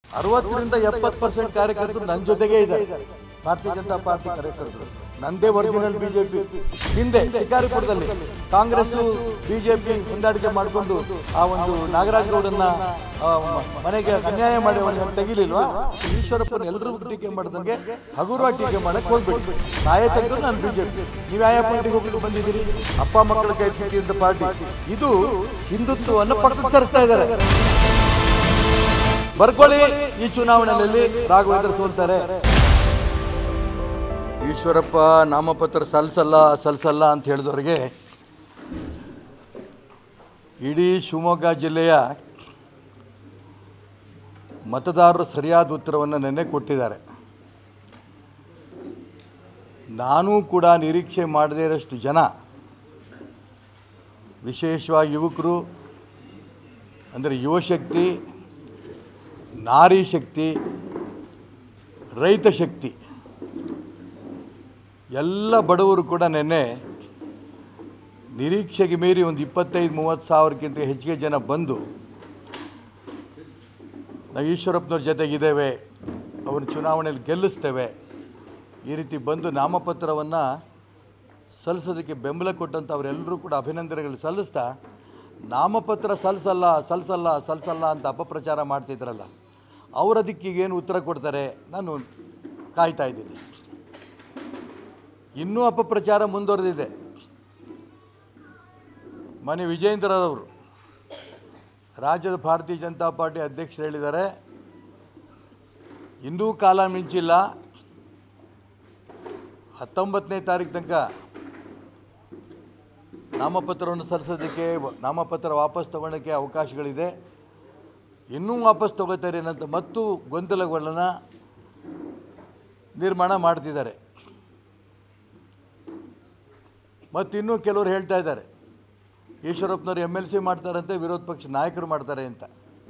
60ರಿಂದ 70% ಕಾರ್ಯಕರ್ತರು ನನ್ನ ಜೊತೆಗೆ ಇದ್ದಾರೆ. ಭಾರತೀಯ ಜನತಾ ಪಾರ್ಟಿ ಕಾರ್ಯಕರ್ತರು ನಂದೇ ಒರಿಜಿನಲ್ ಬಿಜೆಪಿ. ಹಿಂದೆ ಶಿಕಾರಿಪುರದಲ್ಲಿ ಕಾಂಗ್ರೆಸ್ ಬಿಜೆಪಿ ಹೊಂದಾಣಿಕೆ ಮಾಡಿಕೊಂಡು ಆ ಒಂದು ನಾಗರಾಜ್ ಗೌಡನ್ನ ಮನೆಗೆ ಅನ್ಯಾಯ ಮಾಡಿ ಅವನಿಗೆ ತೆಗಿಲಿಲ್ವಾ? ಈಶ್ವರಪ್ಪನ ಎಲ್ಲರೂ ಟೀಕೆ ಮಾಡಿದಂಗೆ ಹಗುರವಾಗಿ ಟೀಕೆ ಮಾಡಕ್ಕೆ ಹೋಗ್ಬೇಡಿ. ನಾಯ ತೆಗೆದು ನಾನು ಬಿಜೆಪಿ, ನೀವು ಯಾವ ಪಾರ್ಟಿಗೆ ಹೋಗ್ಲಿಕ್ಕೆ ಬಂದಿದ್ದೀರಿ? ಅಪ್ಪ ಮಕ್ಕಳ ಕೈ ಸಿಕ್ಕಿದ್ದ ಪಾರ್ಟಿ ಇದು ಹಿಂದುತ್ವವನ್ನು ಪಕ್ಕಕ್ಕೆ ಸರಿಸ್ತಾ ಇದ್ದಾರೆ. ಬರ್ಕೊಳ್ಳಿ, ಈ ಚುನಾವಣೆಯಲ್ಲಿ ರಾಘವೇಂದ್ರ ಸೋಲ್ತಾರೆ. ಈಶ್ವರಪ್ಪ ನಾಮಪತ್ರ ಸಲ್ಲಿಸಲ್ಲ ಅಂತ ಹೇಳಿದವರಿಗೆ ಇಡೀ ಶಿವಮೊಗ್ಗ ಜಿಲ್ಲೆಯ ಮತದಾರರು ಸರಿಯಾದ ಉತ್ತರವನ್ನು ನೆನ್ನೆ ಕೊಟ್ಟಿದ್ದಾರೆ. ನಾನೂ ಕೂಡ ನಿರೀಕ್ಷೆ ಮಾಡದೇ ಇರೋಷ್ಟು ಜನ, ವಿಶೇಷವಾಗಿ ಯುವಕರು ಅಂದರೆ ಯುವಶಕ್ತಿ, ನಾರಿ ಶಕ್ತಿ, ರೈತ ಶಕ್ತಿ, ಎಲ್ಲ ಬಡವರು ಕೂಡ ನೆನ್ನೆ ನಿರೀಕ್ಷೆಗೆ ಮೀರಿ ಒಂದು 25-30 ಸಾವಿರಕ್ಕಿಂತ ಹೆಚ್ಚಿಗೆ ಜನ ಬಂದು ನಾವು ಈಶ್ವರಪ್ಪನವ್ರ ಜೊತೆಗಿದ್ದೇವೆ, ಅವ್ರನ್ನ ಚುನಾವಣೆಯಲ್ಲಿ ಗೆಲ್ಲಿಸ್ತೇವೆ, ಈ ರೀತಿ ಬಂದು ನಾಮಪತ್ರವನ್ನು ಸಲ್ಲಿಸೋದಕ್ಕೆ ಬೆಂಬಲ ಕೊಟ್ಟಂಥ ಅವರೆಲ್ಲರೂ ಕೂಡ ಅಭಿನಂದನೆಗಳು ಸಲ್ಲಿಸ್ತಾ, ನಾಮಪತ್ರ ಸಲ್ಲಿಸಲ್ಲ ಅಂತ ಅಪಪ್ರಚಾರ ಮಾಡ್ತಿದ್ರಲ್ಲ, ಅವರದಕ್ಕೀಗೇನು ಉತ್ತರ ಕೊಡ್ತಾರೆ ನಾನು ಕಾಯ್ತಾ ಇದ್ದೀನಿ. ಇನ್ನೂ ಅಪಪ್ರಚಾರ ಮುಂದುವರೆದಿದೆ. ಮನೆ ವಿಜೇಂದ್ರರವರು ರಾಜ್ಯದ ಭಾರತೀಯ ಜನತಾ ಪಾರ್ಟಿ ಅಧ್ಯಕ್ಷರು ಹೇಳಿದ್ದಾರೆ, ಇನ್ನೂ ಕಾಲ ಮಿಂಚಿಲ್ಲ, 19ನೇ ತಾರೀಕು ತನಕ ನಾಮಪತ್ರವನ್ನು ಸಲ್ಲಿಸೋದಕ್ಕೆ, ನಾಮಪತ್ರ ವಾಪಸ್ ತಗೊಳ್ಳೋಕ್ಕೆ ಅವಕಾಶಗಳಿದೆ, ಇನ್ನೂ ವಾಪಸ್ ತಗೋತಾರೆ ಅಂತ ಮತ್ತು ಗೊಂದಲಗಳನ್ನು ನಿರ್ಮಾಣ ಮಾಡ್ತಿದ್ದಾರೆ. ಮತ್ತಿನ್ನೂ ಕೆಲವರು ಹೇಳ್ತಾ ಇದ್ದಾರೆ ಈಶ್ವರಪ್ಪನವರು MLC ಮಾಡ್ತಾರಂತೆ, ವಿರೋಧ ಪಕ್ಷ ನಾಯಕರು ಮಾಡ್ತಾರೆ ಅಂತ.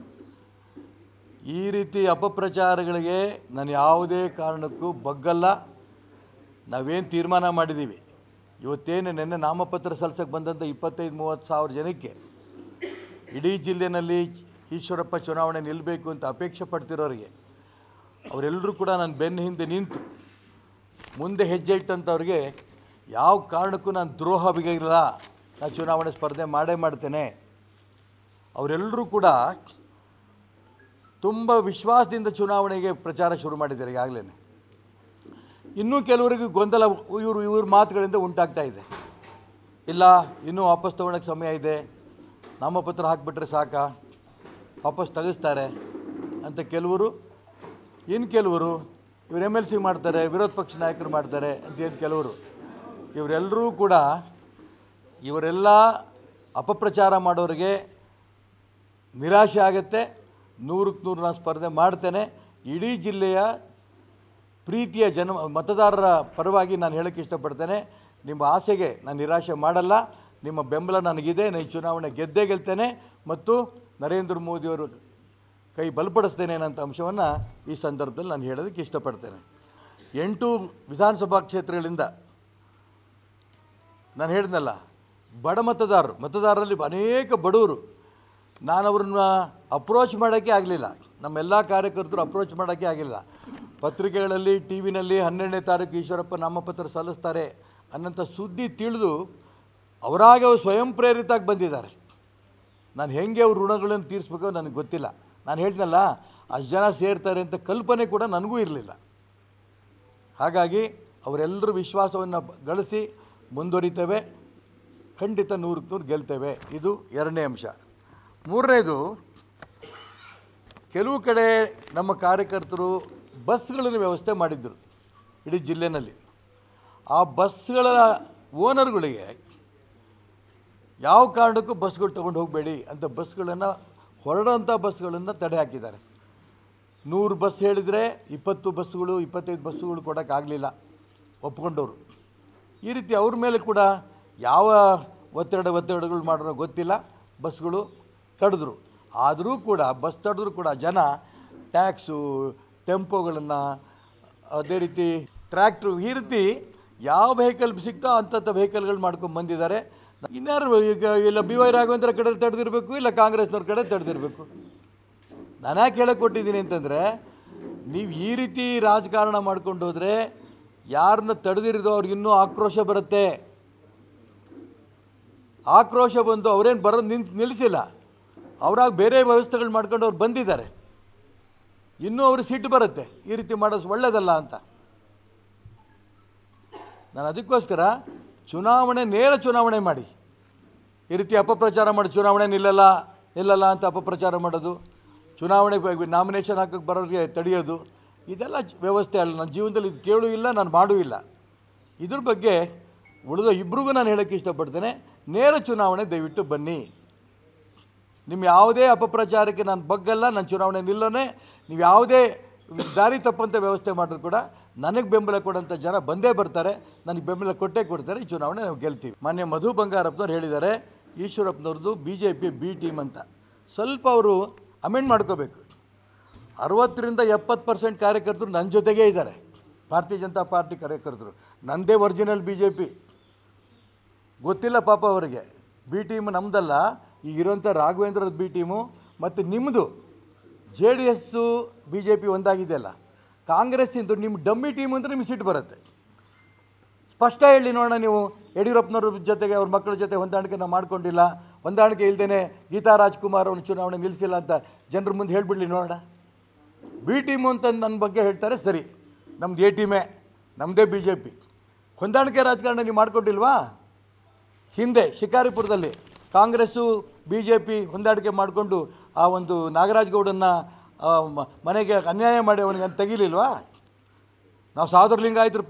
ಈ ರೀತಿ ಅಪಪ್ರಚಾರಗಳಿಗೆ ನಾನು ಯಾವುದೇ ಕಾರಣಕ್ಕೂ ಬಗ್ಗಲ್ಲ. ನಾವೇನು ತೀರ್ಮಾನ ಮಾಡಿದ್ದೀವಿ, ಇವತ್ತೇನು ನೆನ್ನೆ ನಾಮಪತ್ರ ಸಲ್ಲಿಸಕ್ಕೆ ಬಂದಂಥ 25-30 ಸಾವಿರ ಜನಕ್ಕೆ ಇಡೀ ಜಿಲ್ಲೆಯಲ್ಲಿ ಈಶ್ವರಪ್ಪ ಚುನಾವಣೆ ನಿಲ್ಲಬೇಕು ಅಂತ ಅಪೇಕ್ಷೆ ಪಡ್ತಿರೋರಿಗೆ, ಅವರೆಲ್ಲರೂ ಕೂಡ ನನ್ನ ಬೆನ್ನ ಹಿಂದೆ ನಿಂತು ಮುಂದೆ ಹೆಜ್ಜೆ ಇಟ್ಟಂಥವ್ರಿಗೆ ಯಾವ ಕಾರಣಕ್ಕೂ ನಾನು ದ್ರೋಹ ಬಗೆಯಿಲ್ಲ, ನಾನು ಚುನಾವಣೆ ಸ್ಪರ್ಧೆ ಮಾಡ್ತೇನೆ. ಅವರೆಲ್ಲರೂ ಕೂಡ ತುಂಬ ವಿಶ್ವಾಸದಿಂದ ಚುನಾವಣೆಗೆ ಪ್ರಚಾರ ಶುರು ಮಾಡಿದ್ದಾರೆ ಈಗಾಗಲೇ. ಇನ್ನೂ ಕೆಲವರಿಗೆ ಗೊಂದಲ ಇವ್ರ ಮಾತುಗಳಿಂದ ಉಂಟಾಗ್ತಾ ಇದೆ. ಇಲ್ಲ, ಇನ್ನೂ ವಾಪಸ್ ತೊಗೊಳಕ್ಕೆ ಸಮಯ ಇದೆ, ನಾಮಪತ್ರ ಹಾಕಿಬಿಟ್ರೆ ಸಾಕಾ, ವಾಪಸ್ ತೆಗೆಸ್ತಾರೆ ಅಂತ ಕೆಲವರು. ಇನ್ನು ಕೆಲವರು ಇವರು MLC ಮಾಡ್ತಾರೆ, ವಿರೋಧ ಪಕ್ಷ ನಾಯಕರು ಮಾಡ್ತಾರೆ ಅಂತ ಕೆಲವರು. ಇವರೆಲ್ಲರೂ ಕೂಡ ಇವರೆಲ್ಲ ಅಪಪ್ರಚಾರ ಮಾಡೋರಿಗೆ ನಿರಾಶೆ ಆಗುತ್ತೆ. 100ಕ್ಕೆ 100 ನಾನು ಸ್ಪರ್ಧೆ ಮಾಡ್ತೇನೆ. ಇಡೀ ಜಿಲ್ಲೆಯ ಪ್ರೀತಿಯ ಮತದಾರರ ಪರವಾಗಿ ನಾನು ಹೇಳೋಕ್ಕೆ ಇಷ್ಟಪಡ್ತೇನೆ, ನಿಮ್ಮ ಆಸೆಗೆ ನಾನು ನಿರಾಶೆ ಮಾಡಲ್ಲ, ನಿಮ್ಮ ಬೆಂಬಲ ನನಗಿದೆ, ನಾನು ಈ ಚುನಾವಣೆ ಗೆಲ್ತೇನೆ ಮತ್ತು ನರೇಂದ್ರ ಮೋದಿಯವರು ಕೈ ಬಲಪಡಿಸ್ತೇನೆ ಅನ್ನೋಂಥ ಅಂಶವನ್ನು ಈ ಸಂದರ್ಭದಲ್ಲಿ ನಾನು ಹೇಳೋದಕ್ಕೆ ಇಷ್ಟಪಡ್ತೇನೆ. 8 ವಿಧಾನಸಭಾ ಕ್ಷೇತ್ರಗಳಿಂದ ನಾನು ಹೇಳಿದ್ನಲ್ಲ, ಬಡ ಮತದಾರರಲ್ಲಿ ಅನೇಕ ಬಡವರು, ನಾನು ಅವ್ರನ್ನ ಅಪ್ರೋಚ್ ಮಾಡೋಕ್ಕೆ ಆಗಲಿಲ್ಲ, ನಮ್ಮೆಲ್ಲ ಕಾರ್ಯಕರ್ತರು ಅಪ್ರೋಚ್ ಮಾಡೋಕ್ಕೆ ಆಗಿಲ್ಲ. ಪತ್ರಿಕೆಗಳಲ್ಲಿ, TV-ನಲ್ಲಿ 12ನೇ ತಾರೀಕು ಈಶ್ವರಪ್ಪ ನಾಮಪತ್ರ ಸಲ್ಲಿಸ್ತಾರೆ ಅನ್ನೋಂಥ ಸುದ್ದಿ ತಿಳಿದು ಅವರಾಗೆ ಅವರು ಸ್ವಯಂ ಪ್ರೇರಿತಾಗಿ ಬಂದಿದ್ದಾರೆ. ನಾನು ಹೆಂಗೆ ಅವ್ರ ಋಣಗಳನ್ನು ತೀರಿಸ್ಬೇಕೋ ನನಗೆ ಗೊತ್ತಿಲ್ಲ. ನಾನು ಹೇಳ್ತೀನಲ್ಲ, ಅಷ್ಟು ಜನ ಸೇರ್ತಾರೆ ಅಂತ ಕಲ್ಪನೆ ಕೂಡ ನನಗೂ ಇರಲಿಲ್ಲ. ಹಾಗಾಗಿ ಅವರೆಲ್ಲರೂ ವಿಶ್ವಾಸವನ್ನು ಗಳಿಸಿ ಮುಂದುವರಿತೇವೆ, ಖಂಡಿತ 100ಕ್ಕೆ 100 ಗೆಲ್ತೇವೆ. ಇದು 2ನೇ ಅಂಶ. 3ನೇದು, ಕೆಲವು ಕಡೆ ನಮ್ಮ ಕಾರ್ಯಕರ್ತರು ಬಸ್ಗಳನ್ನು ವ್ಯವಸ್ಥೆ ಮಾಡಿದ್ದರು ಇಡೀ ಜಿಲ್ಲೆಯಲ್ಲಿ. ಆ ಬಸ್ಗಳ ಓನರ್ಗಳಿಗೆ ಯಾವ ಕಾರಣಕ್ಕೂ ಬಸ್ಗಳು ತೊಗೊಂಡು ಹೋಗಬೇಡಿ ಅಂತ ಬಸ್ಗಳನ್ನು, ಹೊರಡೋಂಥ ಬಸ್ಗಳನ್ನು ತಡೆ ಹಾಕಿದ್ದಾರೆ. 100 ಬಸ್ ಹೇಳಿದರೆ 20 ಬಸ್ಸುಗಳು 25 ಬಸ್ಸುಗಳು ಕೊಡೋಕ್ಕಾಗಲಿಲ್ಲ ಒಪ್ಕೊಂಡವರು. ಈ ರೀತಿ ಅವ್ರ ಮೇಲೆ ಕೂಡ ಯಾವ ಒತ್ತಡಗಳು ಮಾಡೋರೋ ಗೊತ್ತಿಲ್ಲ, ಬಸ್ಗಳು ತಡೆದ್ರು. ಆದರೂ ಕೂಡ ಬಸ್ ತಡೆದ್ರು ಕೂಡ ಜನ ಟ್ಯಾಕ್ಸು, ಟೆಂಪೋಗಳನ್ನು, ಅದೇ ರೀತಿ ಟ್ರ್ಯಾಕ್ಟ್ರು, ಈ ರೀತಿ ಯಾವ ವೆಹಿಕಲ್ ಸಿಗ್ತೋ ಅಂಥದ್ದು ವೆಹಿಕಲ್ಗಳು ಮಾಡ್ಕೊಂಡು ಬಂದಿದ್ದಾರೆ. ಇನ್ಯಾರು ಈಗ ಇಲ್ಲ BY ರಾಘವೇಂದ್ರ ಕಡೆ ತಡೆದಿರಬೇಕು, ಇಲ್ಲ ಕಾಂಗ್ರೆಸ್ನವ್ರ ಕಡೆ ತಡೆದಿರಬೇಕು. ನಾನು ಯಾಕೆ ಹೇಳಕ್ಕೆ ಕೊಟ್ಟಿದ್ದೀನಿ ಅಂತಂದರೆ, ನೀವು ಈ ರೀತಿ ರಾಜಕಾರಣ ಮಾಡ್ಕೊಂಡು ಹೋದರೆ ಯಾರನ್ನ ತಡೆದಿರಿದೋ ಅವ್ರಿಗೆ ಇನ್ನೂ ಆಕ್ರೋಶ ಬರುತ್ತೆ. ಆಕ್ರೋಶ ಬಂದು ಅವರೇನು ಬರೋದು ನಿಲ್ಲಿಸಿಲ್ಲ, ಅವರಾಗ ಬೇರೆ ವ್ಯವಸ್ಥೆಗಳು ಮಾಡ್ಕೊಂಡು ಅವ್ರು ಬಂದಿದ್ದಾರೆ. ಇನ್ನೂ ಅವ್ರಿಗೆ ಸಿಟ್ಟು ಬರುತ್ತೆ ಈ ರೀತಿ ಮಾಡೋದು ಒಳ್ಳೆಯದಲ್ಲ ಅಂತ. ನಾನು ಅದಕ್ಕೋಸ್ಕರ ನೇರ ಚುನಾವಣೆ ಮಾಡಿ, ಈ ರೀತಿ ಅಪಪ್ರಚಾರ ಮಾಡಿ ಚುನಾವಣೆ ನಿಲ್ಲಲ್ಲ ಅಂತ ಅಪಪ್ರಚಾರ ಮಾಡೋದು, ಚುನಾವಣೆ ನಾಮಿನೇಷನ್ ಹಾಕೋಕ್ಕೆ ಬರೋರಿಗೆ ತಡೆಯೋದು, ಇದೆಲ್ಲ ವ್ಯವಸ್ಥೆ ಅಲ್ಲ. ನನ್ನ ಜೀವನದಲ್ಲಿ ಇದು ಕೇಳೂ ಇಲ್ಲ, ನಾನು ಮಾಡೂ ಇಲ್ಲ. ಇದ್ರ ಬಗ್ಗೆ ಉಳಿದ ಇಬ್ರಿಗೂ ನಾನು ಹೇಳೋಕ್ಕೆ ಇಷ್ಟಪಡ್ತೇನೆ, ನೇರ ಚುನಾವಣೆ ದಯವಿಟ್ಟು ಬನ್ನಿ. ನಿಮ್ಮ ಯಾವುದೇ ಅಪಪ್ರಚಾರಕ್ಕೆ ನಾನು ಬಗ್ಗಲ್ಲ, ನಾನು ಚುನಾವಣೆ ನಿಲ್ಲೋನೆ. ನೀವು ಯಾವುದೇ ದಾರಿ ತಪ್ಪಂಥ ವ್ಯವಸ್ಥೆ ಮಾಡಿದ್ರು ಕೂಡ ನನಗೆ ಬೆಂಬಲ ಕೊಡೋಂಥ ಜನ ಬಂದೇ ಬರ್ತಾರೆ, ನನಗೆ ಬೆಂಬಲ ಕೊಟ್ಟೇ ಕೊಡ್ತಾರೆ. ಈ ಚುನಾವಣೆ ನಾವು ಗೆಲ್ತೀವಿ. ಮಾನ್ಯ ಮಧು ಬಂಗಾರಪ್ಪನವ್ರು ಹೇಳಿದ್ದಾರೆ ಈಶ್ವರಪ್ಪನವ್ರದ್ದು BJP ಬಿ ಟೀಮ್ ಅಂತ. ಸ್ವಲ್ಪ ಅವರು ಅಮೆಂಡ್ ಮಾಡ್ಕೋಬೇಕು. 60ರಿಂದ 70% ಕಾರ್ಯಕರ್ತರು ನನ್ನ ಜೊತೆಗೇ ಇದ್ದಾರೆ, ಭಾರತೀಯ ಜನತಾ ಪಾರ್ಟಿ ಕಾರ್ಯಕರ್ತರು. ನನ್ನದೇ ಒರಿಜಿನಲ್ BJP ಗೊತ್ತಿಲ್ಲ ಪಾಪ ಅವರಿಗೆ. ಬಿ ಟೀಮ್ ನಮ್ಮದಲ್ಲ, ಈಗಿರೋಂಥ ರಾಘವೇಂದ್ರದ ಬಿ ಟೀಮು ಮತ್ತು ನಿಮ್ಮದು JDS BJP ಒಂದಾಗಿದೆಯಲ್ಲ, ಕಾಂಗ್ರೆಸ್ಸಿಂದು ನಿಮ್ಮ ಡಮ್ಮಿ ಟೀಮ್ ಅಂದರೆ ನಿಮಗೆ ಸಿಟ್ಟು ಬರುತ್ತೆ. ಸ್ಪಷ್ಟ ಹೇಳಿ ನೋಡೋಣ. ನೀವು ಯಡಿಯೂರಪ್ಪನವ್ರ ಜೊತೆಗೆ ಅವ್ರ ಮಕ್ಕಳ ಜೊತೆ ಹೊಂದಾಣಿಕೆ ನಾವು ಮಾಡ್ಕೊಂಡಿಲ್ಲ, ಹೊಂದಾಣಿಕೆ ಇಲ್ಲದೇ ಗೀತಾ ರಾಜ್ಕುಮಾರ್ ಅವ್ರನ್ನ ಚುನಾವಣೆ ನಿಲ್ಲಿಸಿಲ್ಲ ಅಂತ ಜನರ ಮುಂದೆ ಹೇಳಿಬಿಡ್ಲಿ ನೋಡೋಣ. ಬಿ ಟೀಮು ಅಂತ ನನ್ನ ಬಗ್ಗೆ ಹೇಳ್ತಾರೆ, ಸರಿ, ನಮ್ಮದು A ಟೀಮೇ, ನಮ್ಮದೇ BJP. ಹೊಂದಾಣಿಕೆ ರಾಜಕಾರಣ ನೀವು ಮಾಡ್ಕೊಂಡಿಲ್ವಾ? ಹಿಂದೆ ಶಿಕಾರಿಪುರದಲ್ಲಿ ಕಾಂಗ್ರೆಸ್ಸು BJP ಹೊಂದಾಣಿಕೆ ಮಾಡಿಕೊಂಡು ಆ ಒಂದು ನಾಗರಾಜ್ ಗೌಡನ್ನ ಮನೆಗೆ ಅನ್ಯಾಯ ಮಾಡಿ ಅವನಿಗೆ ಅಂತ ತೆಗಿಲಿಲ್ವಾ? ನಾವು ಸಾಧುಲಿಂಗಾಯತರ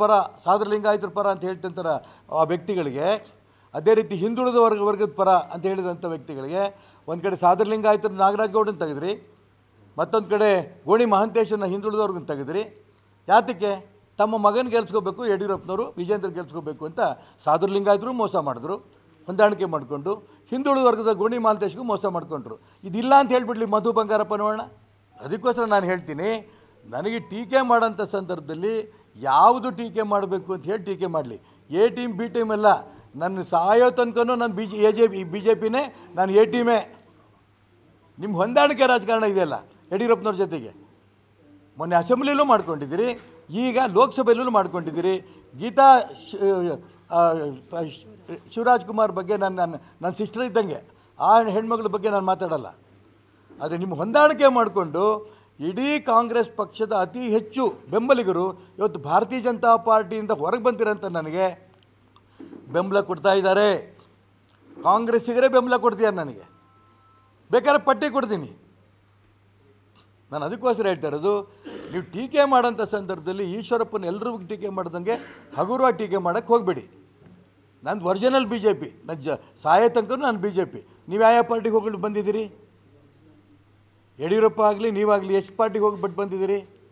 ಪರ ಅಂತ ಹೇಳ್ತಂತಾರೆ ಆ ವ್ಯಕ್ತಿಗಳಿಗೆ, ಅದೇ ರೀತಿ ಹಿಂದುಳಿದ ವರ್ಗದ ಪರ ಅಂತ ಹೇಳಿದಂಥ ವ್ಯಕ್ತಿಗಳಿಗೆ ಒಂದು ಕಡೆ ಸಾಧುಲಿಂಗಾಯತರ ನಾಗರಾಜ್ ಗೌಡನ ತೆಗೆದ್ರಿ, ಮತ್ತೊಂದು ಕಡೆ ಗೋಣಿ ಮಹಂತೇಶನ ಹಿಂದುಳಿದವ್ರಿಗನ್ನ ತೆಗೆದ್ರಿ. ಯಾತಕ್ಕೆ? ತಮ್ಮ ಮಗನ ಗೆಲ್ಸ್ಕೋಬೇಕು ಯಡಿಯೂರಪ್ಪನವರು, ವಿಜೇಂದ್ರ ಗೆಲ್ಸ್ಕೋಬೇಕು ಅಂತ ಸಾಧುಲಿಂಗಾಯತರು ಮೋಸ ಮಾಡಿದ್ರು, ಹೊಂದಾಣಿಕೆ ಮಾಡಿಕೊಂಡು ಹಿಂದುಳಿದ ವರ್ಗದ ಗೋಣಿ ಮಹಂತೇಶ್ಗೂ ಮೋಸ ಮಾಡಿಕೊಂಡ್ರು. ಇದಿಲ್ಲ ಅಂತ ಹೇಳಿಬಿಡ್ಲಿ ಮಧು ಬಂಗಾರಪ್ಪ ನೋಡೋಣ. ಅದಕ್ಕೋಸ್ಕರ ನಾನು ಹೇಳ್ತೀನಿ, ನನಗೆ ಟೀಕೆ ಮಾಡೋಂಥ ಸಂದರ್ಭದಲ್ಲಿ ಯಾವುದು ಟೀಕೆ ಮಾಡಬೇಕು ಅಂತ ಹೇಳಿ ಟೀಕೆ ಮಾಡಲಿ. A ಟೀಮ್ B ಟೀಮ್ ಎಲ್ಲ, ನನ್ನ ಸಾಯೋ ತನಕನೂ ನಾನು BJPನೇ, ನಾನು A ಟೀಮೇ. ನಿಮ್ಮ ಹೊಂದಾಣಿಕೆ ರಾಜಕಾರಣ ಇದೆಯಲ್ಲ ಯಡಿಯೂರಪ್ಪನವ್ರ ಜೊತೆಗೆ, ಮೊನ್ನೆ ಅಸೆಂಬ್ಲಿಲೂ ಮಾಡ್ಕೊಂಡಿದ್ದೀರಿ, ಈಗ ಲೋಕಸಭೆಯಲ್ಲೂ ಮಾಡ್ಕೊಂಡಿದ್ದೀರಿ. ಗೀತಾ ಶಿವರಾಜ್ಕುಮಾರ್ ಬಗ್ಗೆ ನನ್ನ ಸಿಸ್ಟರ್ ಇದ್ದಂಗೆ, ಆ ಹೆಣ್ಮಗಳ ಬಗ್ಗೆ ನಾನು ಮಾತಾಡಲ್ಲ. ಆದರೆ ನಿಮ್ಮ ಹೊಂದಾಣಿಕೆ ಮಾಡಿಕೊಂಡು ಇಡೀ ಕಾಂಗ್ರೆಸ್ ಪಕ್ಷದ ಅತಿ ಹೆಚ್ಚು ಬೆಂಬಲಿಗರು ಇವತ್ತು ಭಾರತೀಯ ಜನತಾ ಪಾರ್ಟಿಯಿಂದ ಹೊರಗೆ ಬಂದಿರೋಂಥ ನನಗೆ ಬೆಂಬಲ ಕೊಡ್ತಾ ಇದ್ದಾರೆ. ಕಾಂಗ್ರೆಸ್ಸಿಗರೇ ಬೆಂಬಲ ಕೊಡ್ತೀಯಾರ ನನಗೆ, ಬೇಕಾದ್ರೆ ಪಟ್ಟಿ ಕೊಡ್ತೀನಿ. ನಾನು ಅದಕ್ಕೋಸ್ಕರ ಹೇಳ್ತಾ ಇರೋದು, ನೀವು ಟೀಕೆ ಮಾಡೋಂಥ ಸಂದರ್ಭದಲ್ಲಿ ಈಶ್ವರಪ್ಪನ ಎಲ್ಲರಿಗೂ ಟೀಕೆ ಮಾಡ್ದಂಗೆ ಹಗುರವಾಗಿ ಟೀಕೆ ಮಾಡೋಕ್ಕೆ ಹೋಗಬೇಡಿ. ನಂದು ಒರಿಜಿನಲ್ BJP, ನನ್ನ ಸಾಯೋ ತನಕ ನಾನು BJP. ನೀವು ಯಾವ ಪಾರ್ಟಿಗೆ ಹೋಗಿ ಬಂದಿದ್ದೀರಿ? ಯಡಿಯೂರಪ್ಪ ಆಗಲಿ ನೀವಾಗಲಿ ಎಷ್ಟು ಪಾರ್ಟಿಗೆ ಹೋಗಿಬಿಟ್ಟು ಬಂದಿದ್ದೀರಿ?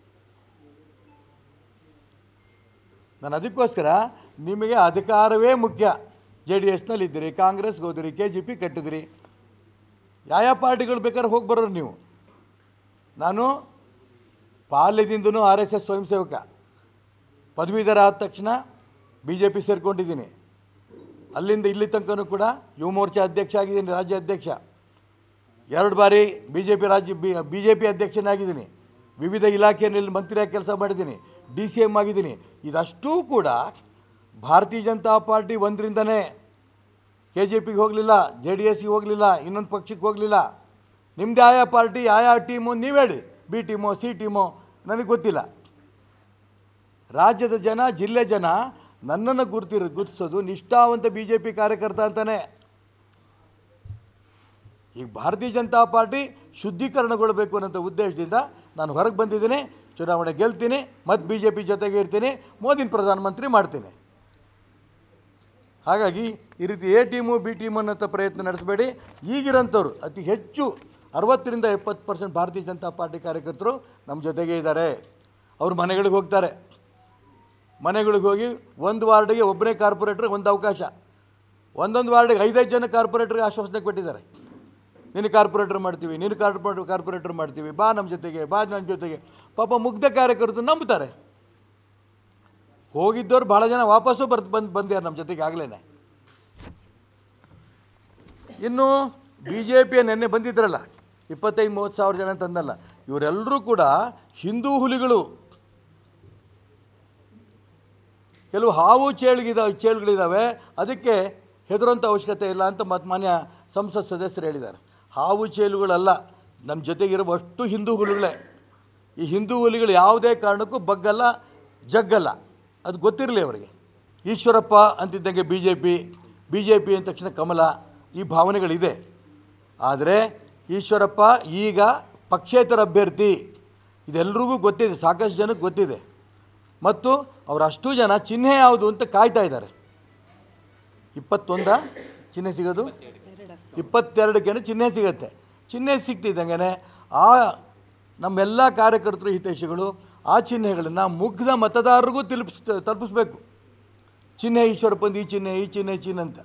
ನಾನು ಅದಕ್ಕೋಸ್ಕರ ನಿಮಗೆ ಅಧಿಕಾರವೇ ಮುಖ್ಯ. JDSನಲ್ಲಿದ್ದೀರಿ, ಕಾಂಗ್ರೆಸ್ಗೆ ಹೋದಿರಿ, KJP ಕಟ್ಟಿದಿರಿ, ಯಾವ ಪಾರ್ಟಿಗಳು ಬೇಕಾದ್ರೆ ಹೋಗಿ ಬರೋರು ನೀವು. ನಾನು ಬಾಲ್ಯದಿಂದನೂ RSS ಸ್ವಯಂ ಸೇವಕ, ಪದವೀಧರ ಆದ ತಕ್ಷಣ BJP ಸೇರಿಕೊಂಡಿದ್ದೀನಿ. ಅಲ್ಲಿಂದ ಇಲ್ಲಿ ತನಕನೂ ಕೂಡ ಯುವ ಮೋರ್ಚಾ ಅಧ್ಯಕ್ಷ ಆಗಿದ್ದೀನಿ, ರಾಜ್ಯ ಅಧ್ಯಕ್ಷ. 2 ಬಾರಿ BJP ಅಧ್ಯಕ್ಷನಾಗಿದ್ದೀನಿ. ವಿವಿಧ ಇಲಾಖೆಯಲ್ಲಿ ಮಂತ್ರಿಯಾಗಿ ಕೆಲಸ ಮಾಡಿದ್ದೀನಿ, DCM ಆಗಿದ್ದೀನಿ. ಇದಷ್ಟೂ ಕೂಡ ಭಾರತೀಯ ಜನತಾ ಪಾರ್ಟಿ ಒಂದರಿಂದನೇ. KJPಗೆ ಹೋಗಲಿಲ್ಲ, JDSಗೆ ಹೋಗಲಿಲ್ಲ, ಇನ್ನೊಂದು ಪಕ್ಷಕ್ಕೆ ಹೋಗಲಿಲ್ಲ. ನಿಮ್ಮದು ಆಯಾ ಪಾರ್ಟಿ ಆಯಾ ಟೀಮು ನೀವು ಹೇಳಿ, B ಟೀಮೋ C ಟೀಮೋ ನನಗೆ ಗೊತ್ತಿಲ್ಲ. ರಾಜ್ಯದ ಜನ, ಜಿಲ್ಲೆ ಜನ ನನ್ನನ್ನು ಗುರುತಿಸೋದು ನಿಷ್ಠಾವಂತ BJP ಕಾರ್ಯಕರ್ತ ಅಂತಾನೆ. ಈಗ ಭಾರತೀಯ ಜನತಾ ಪಾರ್ಟಿ ಶುದ್ಧೀಕರಣಗೊಳ್ಳಬೇಕು ಅನ್ನೋ ಉದ್ದೇಶದಿಂದ ನಾನು ಹೊರಗೆ ಬಂದಿದ್ದೀನಿ. ಚುನಾವಣೆ ಗೆಲ್ತೀನಿ, ಮತ್ತು BJP ಜೊತೆಗೆ ಇರ್ತೀನಿ, ಮೋದಿನ ಪ್ರಧಾನಮಂತ್ರಿ ಮಾಡ್ತೀನಿ. ಹಾಗಾಗಿ ಈ ರೀತಿ A ಟೀಮು B ಟೀಮು ಅನ್ನೋ ಪ್ರಯತ್ನ ನಡೆಸಬೇಡಿ. ಈಗಿರೋಂಥವ್ರು ಅತಿ ಹೆಚ್ಚು 60ರಿಂದ 70% ಭಾರತೀಯ ಜನತಾ ಪಾರ್ಟಿ ಕಾರ್ಯಕರ್ತರು ನಮ್ಮ ಜೊತೆಗೆ ಇದ್ದಾರೆ. ಅವರು ಮನೆಗಳಿಗೆ ಹೋಗ್ತಾರೆ, ಮನೆಗಳಿಗೆ ಹೋಗಿ ಒಂದು ವಾರ್ಡಿಗೆ ಒಬ್ಬನೇ ಕಾರ್ಪೊರೇಟ್ರಿಗೆ ಒಂದು ಅವಕಾಶ, ಒಂದೊಂದು ವಾರ್ಡಿಗೆ 5-5 ಜನ ಕಾರ್ಪೊರೇಟ್ರಿಗೆ ಆಶ್ವಾಸನೆ ಕೊಟ್ಟಿದ್ದಾರೆ. ನಿನ್ನ ಕಾರ್ಪೊರೇಟರ್ ಮಾಡ್ತೀವಿ, ನಿನ್ನ ಕಾರ್ಪೊರೇಟರ್ ಮಾಡ್ತೀವಿ, ಬಾ ನಮ್ಮ ಜೊತೆಗೆ. ಪಾಪ ಮುಗ್ಧ ಕಾರ್ಯಕರ್ತರು ನಂಬ್ತಾರೆ. ಹೋಗಿದ್ದವ್ರು ಭಾಳ ಜನ ವಾಪಸ್ಸು ಬಂದ್ಯಾರು ನಮ್ಮ ಜೊತೆಗೆ ಆಗಲೇ. ಇನ್ನು BJP ನೆನ್ನೆ ಬಂದಿದ್ರಲ್ಲ, 25-30 ಸಾವಿರ ಜನ ಅಂತಂದಲ್ಲ, ಇವರೆಲ್ಲರೂ ಕೂಡ ಹಿಂದೂ ಹುಲಿಗಳು. ಕೆಲವು ಹಾವು ಚೇಳುಗಳಿದ್ದಾವೆ, ಅದಕ್ಕೆ ಹೆದರುವಂಥ ಅವಶ್ಯಕತೆ ಇಲ್ಲ ಅಂತ ಮಾನ್ಯ ಸಂಸತ್ ಸದಸ್ಯರು ಹೇಳಿದ್ದಾರೆ. ಹಾವು ಚೇಳುಗಳಲ್ಲ, ನಮ್ಮ ಜೊತೆಗಿರುವ ಅಷ್ಟು ಹಿಂದೂ ಹುಲಿಗಳೇ. ಈ ಹಿಂದೂ ಹುಲಿಗಳು ಯಾವುದೇ ಕಾರಣಕ್ಕೂ ಬಗ್ಗಲ್ಲ, ಜಗ್ಗಲ್ಲ, ಅದು ಗೊತ್ತಿರಲಿ ಅವರಿಗೆ. ಈಶ್ವರಪ್ಪ ಅಂತಿದ್ದಂಗೆ ಬಿ ಜೆ ಪಿ ಅಂದ ತಕ್ಷಣ ಕಮಲ, ಈ ಭಾವನೆಗಳಿದೆ. ಆದರೆ ಈಶ್ವರಪ್ಪ ಈಗ ಪಕ್ಷೇತರ ಅಭ್ಯರ್ಥಿ, ಇದೆಲ್ಲರಿಗೂ ಗೊತ್ತಿದೆ, ಸಾಕಷ್ಟು ಜನಕ್ಕೆ ಗೊತ್ತಿದೆ. ಮತ್ತು ಅವರಷ್ಟು ಜನ ಚಿಹ್ನೆ ಯಾವುದು ಅಂತ ಕಾಯ್ತಾ ಇದ್ದಾರೆ. 21 ಚಿಹ್ನೆ ಸಿಗೋದು, 22ಕ್ಕೆ ಚಿಹ್ನೆ ಸಿಗುತ್ತೆ. ಚಿಹ್ನೆ ಸಿಗ್ತಿದ್ದಂಗೆ ಆ ನಮ್ಮೆಲ್ಲ ಕಾರ್ಯಕರ್ತರು ಹಿತೈಷಿಗಳು ಆ ಚಿಹ್ನೆಗಳನ್ನು ಮುಗ್ಧ ಮತದಾರರಿಗೂ ತಲುಪಿಸ್ಬೇಕು. ಚಿಹ್ನೆ ಈಶ್ವರಪ್ಪಂದು ಈ ಚಿಹ್ನೆ ಅಂತ.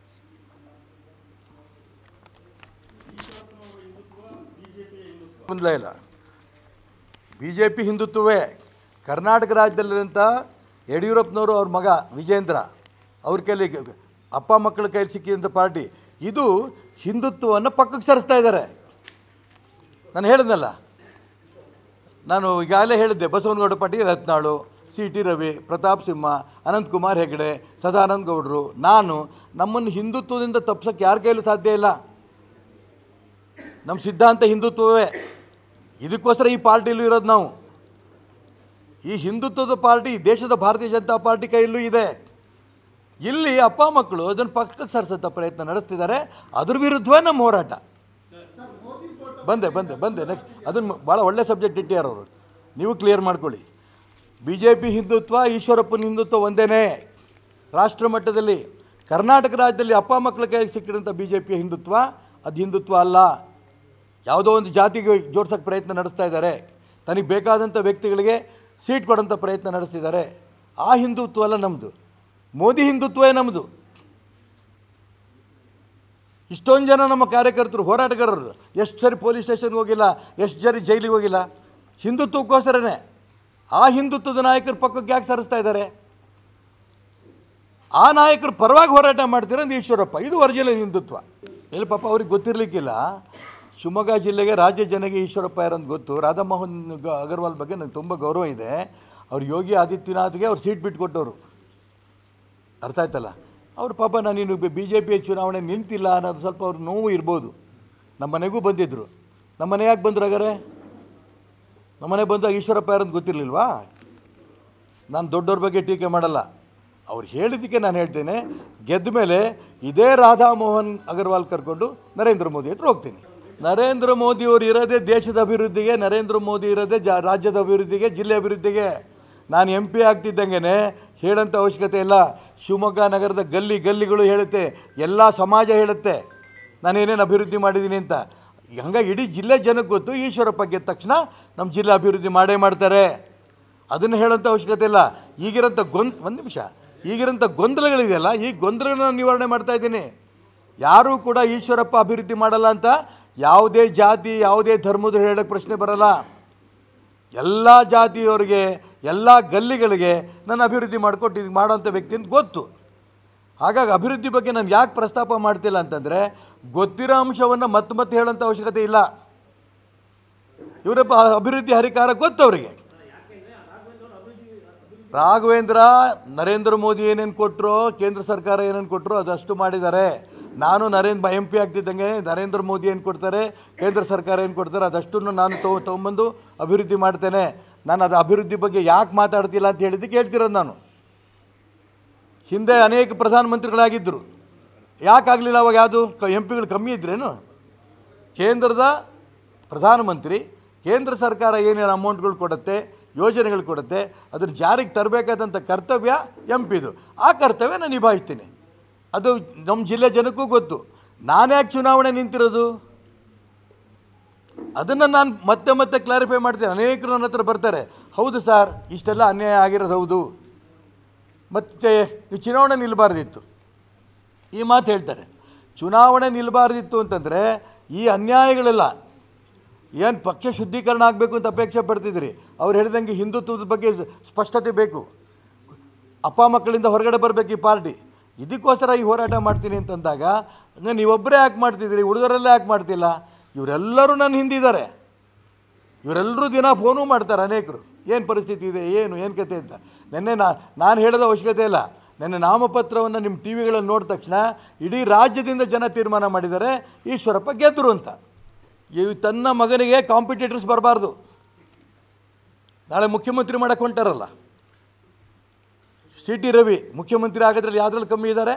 ಗೊಂದಲ ಇಲ್ಲ, BJP ಹಿಂದುತ್ವವೇ. ಕರ್ನಾಟಕ ರಾಜ್ಯದಲ್ಲಿರೋಂಥ ಯಡಿಯೂರಪ್ಪನವರು ಅವ್ರ ಮಗ ವಿಜೇಂದ್ರ ಅವ್ರ ಕೈಲಿ ಅಪ್ಪ ಮಕ್ಕಳ ಕೈಲಿ ಸಿಕ್ಕಿದಂಥ ಪಾರ್ಟಿ ಇದು ಹಿಂದುತ್ವವನ್ನು ಪಕ್ಕಕ್ಕೆ ಸರಿಸ್ತಾ ಇದ್ದಾರೆ. ನಾನು ಹೇಳಿದ್ನಲ್ಲ, ನಾನು ಈಗಾಗಲೇ ಹೇಳಿದ್ದೆ, ಬಸವನಗೌಡ ಪಾಟೀಲ್ ರತ್ನಾಳು, CT ರವಿ, ಪ್ರತಾಪ್ ಸಿಂಹ, ಅನಂತಕುಮಾರ್ ಹೆಗಡೆ, ಸದಾನಂದ ಗೌಡರು, ನಮ್ಮನ್ನು ಹಿಂದುತ್ವದಿಂದ ತಪ್ಪಿಸೋಕ್ಕೆ ಯಾರ ಕೈಲೂ ಸಾಧ್ಯ ಇಲ್ಲ. ನಮ್ಮ ಸಿದ್ಧಾಂತ ಹಿಂದುತ್ವವೇ. ಇದಕ್ಕೋಸ್ಕರ ಈ ಪಾರ್ಟಿಯಲ್ಲೂ ಇರೋದು ನಾವು. ಈ ಹಿಂದುತ್ವದ ಪಾರ್ಟಿ ದೇಶದ ಭಾರತೀಯ ಜನತಾ ಪಾರ್ಟಿ ಕೈಯಲ್ಲೂ ಇದೆ. ಇಲ್ಲಿ ಅಪ್ಪ ಮಕ್ಕಳು ಅದನ್ನು ಪಕ್ಕಕ್ಕೆ ಸರಿಸೋಂಥ ಪ್ರಯತ್ನ ನಡೆಸ್ತಿದ್ದಾರೆ. ಅದ್ರ ವಿರುದ್ಧವೇ ನಮ್ಮ ಹೋರಾಟ. ಬಂದೆ ಅದನ್ನು ಭಾಳ ಒಳ್ಳೆ ಸಬ್ಜೆಕ್ಟ್ ಇಟ್ಟಿದ್ದಾರೆ ಅವರು. ನೀವು ಕ್ಲಿಯರ್ ಮಾಡ್ಕೊಳ್ಳಿ. BJP ಹಿಂದುತ್ವ, ಈಶ್ವರಪ್ಪನ ಹಿಂದುತ್ವ ಒಂದೇ. ರಾಷ್ಟ್ರ ಮಟ್ಟದಲ್ಲಿ ಕರ್ನಾಟಕ ರಾಜ್ಯದಲ್ಲಿ ಅಪ್ಪ ಮಕ್ಕಳ ಕೈಗೆ ಸಿಕ್ಕಿದಂಥ BJP ಹಿಂದುತ್ವ ಅದು ಹಿಂದುತ್ವ ಅಲ್ಲ. ಯಾವುದೋ ಒಂದು ಜಾತಿಗೆ ಜೋಡ್ಸೋಕ್ಕೆ ಪ್ರಯತ್ನ ನಡೆಸ್ತಾ ಇದ್ದಾರೆ. ತನಗೆ ಬೇಕಾದಂಥ ವ್ಯಕ್ತಿಗಳಿಗೆ ಸೀಟ್ ಕೊಡೋಂಥ ಪ್ರಯತ್ನ ನಡೆಸ್ತಿದ್ದಾರೆ. ಆ ಹಿಂದುತ್ವ ಅಲ್ಲ ನಮ್ಮದು. ಮೋದಿ ಹಿಂದುತ್ವವೇ ನಮ್ಮದು. ಇಷ್ಟೊಂದು ಜನ ನಮ್ಮ ಕಾರ್ಯಕರ್ತರು, ಹೋರಾಟಗಾರರು ಎಷ್ಟು ಸರಿ ಪೊಲೀಸ್ ಸ್ಟೇಷನ್ಗೆ ಹೋಗಿಲ್ಲ, ಎಷ್ಟು ಸರಿ ಜೈಲಿಗೆ ಹೋಗಿಲ್ಲ, ಹಿಂದುತ್ವಕ್ಕೋಸ್ಕರನೇ. ಆ ಹಿಂದುತ್ವದ ನಾಯಕರ ಪಕ್ಕಕ್ಕೆ ಯಾಕೆ ಸರಿಸ್ತಾ ಇದ್ದಾರೆ? ಆ ನಾಯಕರು ಪರವಾಗಿ ಹೋರಾಟ ಮಾಡ್ತಿರೋದು ಈಶ್ವರಪ್ಪ. ಇದು ಒರಿಜಿನಲ್ ಹಿಂದುತ್ವ. ಎಲ್ಲಿ ಪಾಪ ಅವ್ರಿಗೆ ಗೊತ್ತಿರಲಿಕ್ಕಿಲ್ಲ. ಶಿವಮೊಗ್ಗ ಜಿಲ್ಲೆಗೆ ರಾಜ್ಯ ಜನಗೆ ಈಶ್ವರಪ್ಪ ಯಾರಂತ ಗೊತ್ತು. ರಾಧಾಮೋಹನ್ ಅಗರ್ವಾಲ್ ಬಗ್ಗೆ ನನಗೆ ತುಂಬ ಗೌರವ ಇದೆ. ಅವ್ರು ಯೋಗಿ ಆದಿತ್ಯನಾಥ್ಗೆ ಅವ್ರು ಸೀಟ್ ಬಿಟ್ಟುಕೊಟ್ಟವರು. ಅರ್ಥ ಆಯ್ತಲ್ಲ? ಅವ್ರು ಪಾಪ ನಾನಿನ್ನು BJP ಚುನಾವಣೆ ನಿಂತಿಲ್ಲ ಅನ್ನೋದು ಸ್ವಲ್ಪ ಅವ್ರ ನೋವು ಇರ್ಬೋದು. ನಮ್ಮ ಮನೆಗೂ ಬಂದಿದ್ದರು. ನಮ್ಮ ಮನೆ ಯಾಕೆ ಬಂದರು ಹಾಗಾರೆ? ನಮ್ಮ ಮನೆ ಬಂದಾಗ ಈಶ್ವರಪ್ಪ ಯಾರಂತ ಗೊತ್ತಿರಲಿಲ್ವಾ? ನಾನು ದೊಡ್ಡವ್ರ ಬಗ್ಗೆ ಟೀಕೆ ಮಾಡಲ್ಲ. ಅವ್ರು ಹೇಳಿದ್ದಕ್ಕೆ ನಾನು ಹೇಳ್ತೇನೆ, ಗೆದ್ದ ಮೇಲೆ ಇದೇ ರಾಧಾಮೋಹನ್ ಅಗರ್ವಾಲ್ ಕರ್ಕೊಂಡು ನರೇಂದ್ರ ಮೋದಿ ಹತ್ರ ಹೋಗ್ತೀನಿ. ನರೇಂದ್ರ ಮೋದಿಯವರು ಇರೋದೇ ದೇಶದ ಅಭಿವೃದ್ಧಿಗೆ, ನರೇಂದ್ರ ಮೋದಿ ಇರೋದೇ ರಾಜ್ಯದ ಅಭಿವೃದ್ಧಿಗೆ, ಜಿಲ್ಲೆ ಅಭಿವೃದ್ಧಿಗೆ. ನಾನು MP ಆಗ್ತಿದ್ದಂಗೆ ಹೇಳೋಂಥ ಅವಶ್ಯಕತೆ ಇಲ್ಲ. ಶಿವಮೊಗ್ಗ ನಗರದ ಗಲ್ಲಿಗಳು ಹೇಳುತ್ತೆ, ಎಲ್ಲ ಸಮಾಜ ಹೇಳುತ್ತೆ ನಾನೇನೇನು ಅಭಿವೃದ್ಧಿ ಮಾಡಿದ್ದೀನಿ ಅಂತ. ಹಂಗಾಗಿ ಇಡೀ ಜಿಲ್ಲೆ ಜನಕ್ಕೆ ಗೊತ್ತು. ಈಶ್ವರಪ್ಪ ಗೆದ್ದ ತಕ್ಷಣ ನಮ್ಮ ಜಿಲ್ಲೆ ಅಭಿವೃದ್ಧಿ ಮಾಡೇ ಮಾಡ್ತಾರೆ. ಅದನ್ನು ಹೇಳೋಂಥ ಅವಶ್ಯಕತೆ ಇಲ್ಲ. ಈಗಿರೋಂಥ ಒಂದು ನಿಮಿಷ, ಈಗಿರೋಂಥ ಗೊಂದಲಗಳಿದೆಯಲ್ಲ, ಈ ಗೊಂದಲಗಳನ್ನ ನಿವಾರಣೆ ಮಾಡ್ತಾಯಿದ್ದೀನಿ. ಯಾರೂ ಕೂಡ ಈಶ್ವರಪ್ಪ ಅಭಿವೃದ್ಧಿ ಮಾಡಲ್ಲ ಅಂತ ಯಾವುದೇ ಜಾತಿ, ಯಾವುದೇ ಧರ್ಮದ ಹೇಳೋಕ್ಕೆ ಪ್ರಶ್ನೆ ಬರಲ್ಲ. ಎಲ್ಲ ಜಾತಿಯವರಿಗೆ, ಎಲ್ಲ ಗಲ್ಲಿಗಳಿಗೆ ನಾನು ಅಭಿವೃದ್ಧಿ ಮಾಡೋಂಥ ವ್ಯಕ್ತಿ ಅಂತ ಗೊತ್ತು. ಹಾಗಾಗಿ ಅಭಿವೃದ್ಧಿ ಬಗ್ಗೆ ನಾನು ಯಾಕೆ ಪ್ರಸ್ತಾಪ ಮಾಡ್ತಿಲ್ಲ ಅಂತಂದರೆ, ಗೊತ್ತಿರೋ ಅಂಶವನ್ನು ಮತ್ತೆ ಹೇಳೋಂಥ ಅವಶ್ಯಕತೆ ಇಲ್ಲ. ಇವರಪ್ಪ ಅಭಿವೃದ್ಧಿ ಹರಿಕಾರ ಗೊತ್ತು ಅವರಿಗೆ. ರಾಘವೇಂದ್ರ ನರೇಂದ್ರ ಮೋದಿ ಏನೇನು ಕೊಟ್ಟರು, ಕೇಂದ್ರ ಸರ್ಕಾರ ಏನೇನು ಕೊಟ್ಟರು ಅದಷ್ಟು ಮಾಡಿದ್ದಾರೆ. ನಾನು MP ಆಗ್ತಿದ್ದಂಗೆ ನರೇಂದ್ರ ಮೋದಿ ಏನು ಕೊಡ್ತಾರೆ, ಕೇಂದ್ರ ಸರ್ಕಾರ ಏನು ಕೊಡ್ತಾರೆ ಅದಷ್ಟನ್ನು ನಾನು ತೊಗೊಂಬಂದು ಅಭಿವೃದ್ಧಿ ಮಾಡ್ತೇನೆ. ನಾನು ಅದು ಅಭಿವೃದ್ಧಿ ಬಗ್ಗೆ ಯಾಕೆ ಮಾತಾಡ್ತಿಲ್ಲ ಅಂತ ಹೇಳಿದ್ದಕ್ಕೆ ಹೇಳ್ತಿರೋದು. ನಾನು ಹಿಂದೆ ಅನೇಕ ಪ್ರಧಾನಮಂತ್ರಿಗಳಾಗಿದ್ದರು, ಯಾಕಾಗಲಿಲ್ಲ ಅವಾಗ? ಯಾವುದು MP ಕಮ್ಮಿ ಇದ್ರೇನು? ಕೇಂದ್ರದ ಪ್ರಧಾನಮಂತ್ರಿ, ಕೇಂದ್ರ ಸರ್ಕಾರ ಏನೇನು ಅಮೌಂಟ್ಗಳು ಕೊಡುತ್ತೆ, ಯೋಜನೆಗಳು ಕೊಡುತ್ತೆ, ಅದನ್ನು ಜಾರಿಗೆ ತರಬೇಕಾದಂಥ ಕರ್ತವ್ಯ MPದು. ಆ ಕರ್ತವ್ಯ ನಾನು ನಿಭಾಯಿಸ್ತೀನಿ. ಅದು ನಮ್ಮ ಜಿಲ್ಲೆ ಜನಕ್ಕೂ ಗೊತ್ತು. ನಾನ್ಯಾಕೆ ಚುನಾವಣೆ ನಿಂತಿರೋದು ಅದನ್ನು ನಾನು ಮತ್ತೆ ಕ್ಲಾರಿಫೈ ಮಾಡ್ತೇನೆ. ಅನೇಕರು ನನ್ನ ಹತ್ರ ಬರ್ತಾರೆ, ಹೌದು ಸರ್ ಇಷ್ಟೆಲ್ಲ ಅನ್ಯಾಯ ಆಗಿರೋದು ಹೌದು, ಮತ್ತು ನೀವು ಚುನಾವಣೆ ನಿಲ್ಲಬಾರ್ದಿತ್ತು ಈ ಮಾತು ಹೇಳ್ತಾರೆ. ಚುನಾವಣೆ ನಿಲ್ಲಬಾರ್ದಿತ್ತು ಅಂತಂದರೆ ಈ ಅನ್ಯಾಯಗಳೆಲ್ಲ ಏನು ಪಕ್ಷ ಶುದ್ಧೀಕರಣ ಆಗಬೇಕು ಅಂತ ಅಪೇಕ್ಷೆ ಪಡ್ತಿದ್ರಿ. ಅವ್ರು ಹೇಳಿದಂಗೆ ಹಿಂದುತ್ವದ ಬಗ್ಗೆ ಸ್ಪಷ್ಟತೆ ಬೇಕು. ಅಪ್ಪ ಮಕ್ಕಳಿಂದ ಹೊರಗಡೆ ಬರಬೇಕು ಈ ಪಾರ್ಟಿ. ಇದಕ್ಕೋಸ್ಕರ ಈ ಹೋರಾಟ ಮಾಡ್ತೀನಿ ಅಂತಂದಾಗ ನೀವೊಬ್ಬರೇ ಯಾಕೆ ಮಾಡ್ತಿದ್ದೀರಿ, ಉಳಿದವರೆಲ್ಲ ಯಾಕೆ ಮಾಡ್ತಿಲ್ಲ? ಇವರೆಲ್ಲರೂ ನನ್ನ ಹಿಂದಿದ್ದಾರೆ. ಇವರೆಲ್ಲರೂ ದಿನ ಫೋನು ಮಾಡ್ತಾರೆ ಅನೇಕರು, ಏನು ಪರಿಸ್ಥಿತಿ ಇದೆ, ಏನು ಕತೆ ಅಂತ. ನೆನ್ನೆ ನಾನು ಹೇಳೋದ ಅವಶ್ಯಕತೆ ಇಲ್ಲ. ನೆನ್ನೆ ನಾಮಪತ್ರವನ್ನು ನಿಮ್ಮ ಟಿ ವಿಗಳಲ್ಲಿ ನೋಡಿದ ತಕ್ಷಣ ಇಡೀ ರಾಜ್ಯದಿಂದ ಜನ ತೀರ್ಮಾನ ಮಾಡಿದ್ದಾರೆ ಈಶ್ವರಪ್ಪ ಗೆದ್ದರು ಅಂತ. ತನ್ನ ಮಗನಿಗೆ ಕಾಂಪಿಟೇಟರ್ಸ್ ಬರಬಾರ್ದು. ನಾಳೆ ಮುಖ್ಯಮಂತ್ರಿ ಮಾಡೋಕ್ಕೆ ಹೊಂಟಾರಲ್ಲ, ಸಿ ಟಿ ರವಿ ಮುಖ್ಯಮಂತ್ರಿ ಆಗೋದ್ರಲ್ಲಿ ಯಾವುದ್ರಲ್ಲಿ ಕಮ್ಮಿ ಇದ್ದಾರೆ?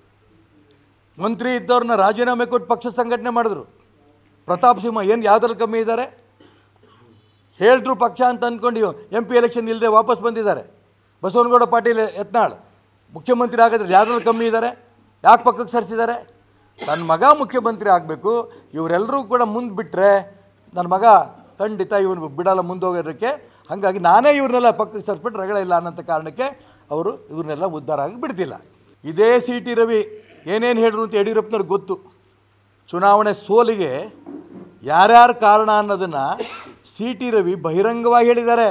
ಮಂತ್ರಿ ಇದ್ದವ್ರನ್ನ ರಾಜೀನಾಮೆ ಕೊಟ್ಟು ಪಕ್ಷ ಸಂಘಟನೆ ಮಾಡಿದ್ರು. ಪ್ರತಾಪ್ ಸಿಂಹ ಏನು ಯಾವುದ್ರಲ್ಲಿ ಕಮ್ಮಿ ಇದ್ದಾರೆ? ಹೇಳಿದ್ರು ಪಕ್ಷ ಅಂತ ಅಂದ್ಕೊಂಡು MP ಎಲೆಕ್ಷನ್ ಇಲ್ಲದೆ ವಾಪಸ್ ಬಂದಿದ್ದಾರೆ. ಬಸವನಗೌಡ ಪಾಟೀಲ್ ಯತ್ನಾಳ್ ಮುಖ್ಯಮಂತ್ರಿ ಆಗೋದ್ರಲ್ಲಿ ಯಾವುದ್ರಲ್ಲಿ ಕಮ್ಮಿ ಇದ್ದಾರೆ? ಯಾಕೆ ಪಕ್ಕಕ್ಕೆ ಸರಿಸಿದ್ದಾರೆ? ನನ್ನ ಮಗ ಮುಖ್ಯಮಂತ್ರಿ ಆಗಬೇಕು, ಇವರೆಲ್ಲರೂ ಕೂಡ ಮುಂದೆ ಬಿಟ್ಟರೆ ನನ್ನ ಮಗ ಖಂಡಿತ ಇವನು ಬಿಡಲ್ಲ ಮುಂದೋಗೋದಕ್ಕೆ. ಹಾಗಾಗಿ ನಾನೇ ಇವ್ರನ್ನೆಲ್ಲ ಪಕ್ಕಕ್ಕೆ ಸರಿಸ್ಬಿಟ್ಟು ರಗಳ ಇಲ್ಲ ಅನ್ನೋಂಥ ಕಾರಣಕ್ಕೆ ಅವರು ಇವ್ರನ್ನೆಲ್ಲ ಉದ್ಧಾರ ಆಗಿ ಬಿಡ್ತಿಲ್ಲ. ಇದೇ ಸಿ ಟಿ ರವಿ ಏನೇನು ಹೇಳಿದ್ರು ಅಂತ ಯಡಿಯೂರಪ್ಪನವ್ರಿಗೆ ಗೊತ್ತು. ಚುನಾವಣೆ ಸೋಲಿಗೆ ಯಾರ್ಯಾರು ಕಾರಣ ಅನ್ನೋದನ್ನು ಸಿ ಟಿ ರವಿ ಬಹಿರಂಗವಾಗಿ ಹೇಳಿದ್ದಾರೆ.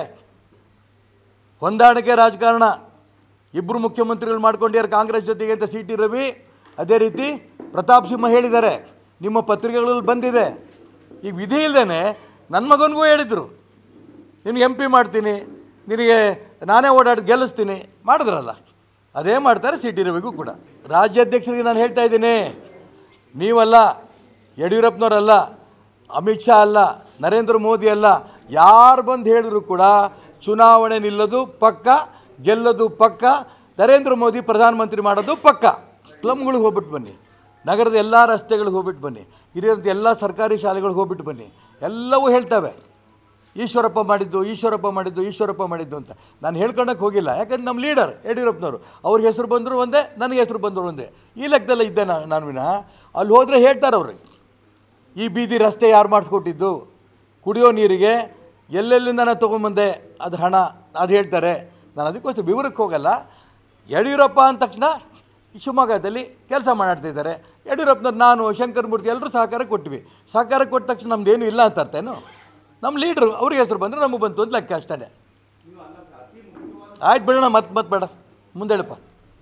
ಹೊಂದಾಣಿಕೆ ರಾಜಕಾರಣ, ಇಬ್ಬರು ಮುಖ್ಯಮಂತ್ರಿಗಳು ಮಾಡ್ಕೊಂಡಿದ್ದಾರೆ ಕಾಂಗ್ರೆಸ್ ಜೊತೆಗೆ ಅಂತ ಸಿ ಟಿ ರವಿ, ಅದೇ ರೀತಿ ಪ್ರತಾಪ್ ಸಿಂಹ ಹೇಳಿದ್ದಾರೆ. ನಿಮ್ಮ ಪತ್ರಿಕೆಗಳಲ್ಲಿ ಬಂದಿದೆ. ಈಗ ವಿಧಿ ಇಲ್ಲದೇ ನನ್ನ ಮಗನಿಗೂ ಹೇಳಿದರು, ನಿನಗೆ MP ಮಾಡ್ತೀನಿ, ನಿನಗೆ ನಾನೇ ಓಡಾಡಿ ಗೆಲ್ಲಿಸ್ತೀನಿ ಮಾಡಿದ್ರಲ್ಲ. ಅದೇ ಮಾಡ್ತಾರೆ ಸಿ ಟಿ ರವಿಗೂ ಕೂಡ. ರಾಜ್ಯಾಧ್ಯಕ್ಷರಿಗೆ ನಾನು ಹೇಳ್ತಾ ಇದ್ದೀನಿ, ನೀವಲ್ಲ, ಯಡಿಯೂರಪ್ಪನವರಲ್ಲ, ಅಮಿತ್ ಶಾ ಅಲ್ಲ, ನರೇಂದ್ರ ಮೋದಿ ಅಲ್ಲ, ಯಾರು ಬಂದು ಹೇಳಿದ್ರು ಕೂಡ ಚುನಾವಣೆ ನಿಲ್ಲೋದು ಪಕ್ಕ, ಗೆಲ್ಲೋದು ಪಕ್ಕ, ನರೇಂದ್ರ ಮೋದಿ ಪ್ರಧಾನಮಂತ್ರಿ ಮಾಡೋದು ಪಕ್ಕ. ಸ್ಲಮ್ಗಳಿಗೆ ಹೋಗ್ಬಿಟ್ಟು ಬನ್ನಿ, ನಗರದ ಎಲ್ಲ ರಸ್ತೆಗಳಿಗೆ ಹೋಗ್ಬಿಟ್ಟು ಬನ್ನಿ, ಇರೋಂಥ ಎಲ್ಲ ಸರ್ಕಾರಿ ಶಾಲೆಗಳಿಗೆ ಹೋಗ್ಬಿಟ್ಟು ಬನ್ನಿ, ಎಲ್ಲವೂ ಹೇಳ್ತವೆ ಈಶ್ವರಪ್ಪ ಮಾಡಿದ್ದು ಅಂತ. ನಾನು ಹೇಳ್ಕೊಳಕ್ಕೆ ಹೋಗಿಲ್ಲ, ಯಾಕಂದ್ರೆ ನಮ್ಮ ಲೀಡರ್ ಯಡಿಯೂರಪ್ಪನವರು, ಅವ್ರಿಗೆ ಹೆಸರು ಬಂದರು ಒಂದೇ, ನನಗೆ ಹೆಸರು ಬಂದರು ಒಂದೇ. ಈ ಲೆಕ್ಕದಲ್ಲ ಇದ್ದೆ ನಾನು ವಿನ. ಅಲ್ಲಿ ಹೋದರೆ ಹೇಳ್ತಾರೆ ಅವ್ರಿಗೆ, ಈ ಬೀದಿ ರಸ್ತೆ ಯಾರು ಮಾಡಿಸ್ಕೊಟ್ಟಿದ್ದು, ಕುಡಿಯೋ ನೀರಿಗೆ ಎಲ್ಲೆಲ್ಲಿಂದ ನಾನು ತೊಗೊಂಬಂದೆ, ಅದು ಹಣ, ಅದು ಹೇಳ್ತಾರೆ. ನಾನು ಅದಕ್ಕೋಸ್ಕರ ವಿವರಕ್ಕೆ ಹೋಗಲ್ಲ. ಯಡಿಯೂರಪ್ಪ ಅಂದ ತಕ್ಷಣ ಶಿವಮೊಗ್ಗದಲ್ಲಿ ಕೆಲಸ ಮಾಡ್ತಿದ್ದಾರೆ ಯಡಿಯೂರಪ್ಪನವ್ರು, ನಾನು ಶಂಕರ್ ಮೂರ್ತಿ ಎಲ್ಲರೂ ಸಹಕಾರ ಕೊಟ್ವಿ. ಸಹಕಾರ ಕೊಟ್ಟ ತಕ್ಷಣ ನಮ್ದೇನು ಇಲ್ಲ ಅಂತ ಅರ್ಥೇನು? ನಮ್ಮ ಲೀಡ್ರು ಅವ್ರಿಗೆ ಹೆಸರು ಬಂದರೆ ನಮಗೆ ಬಂತು ಅಂತ ಲೆಕ್ಕ ಅಷ್ಟೇ. ಆಯ್ತು ಬಿಡೋಣ, ಮತ್ತೆ ಬೇಡ, ಮುಂದೆ ಹೇಳಪ್ಪ.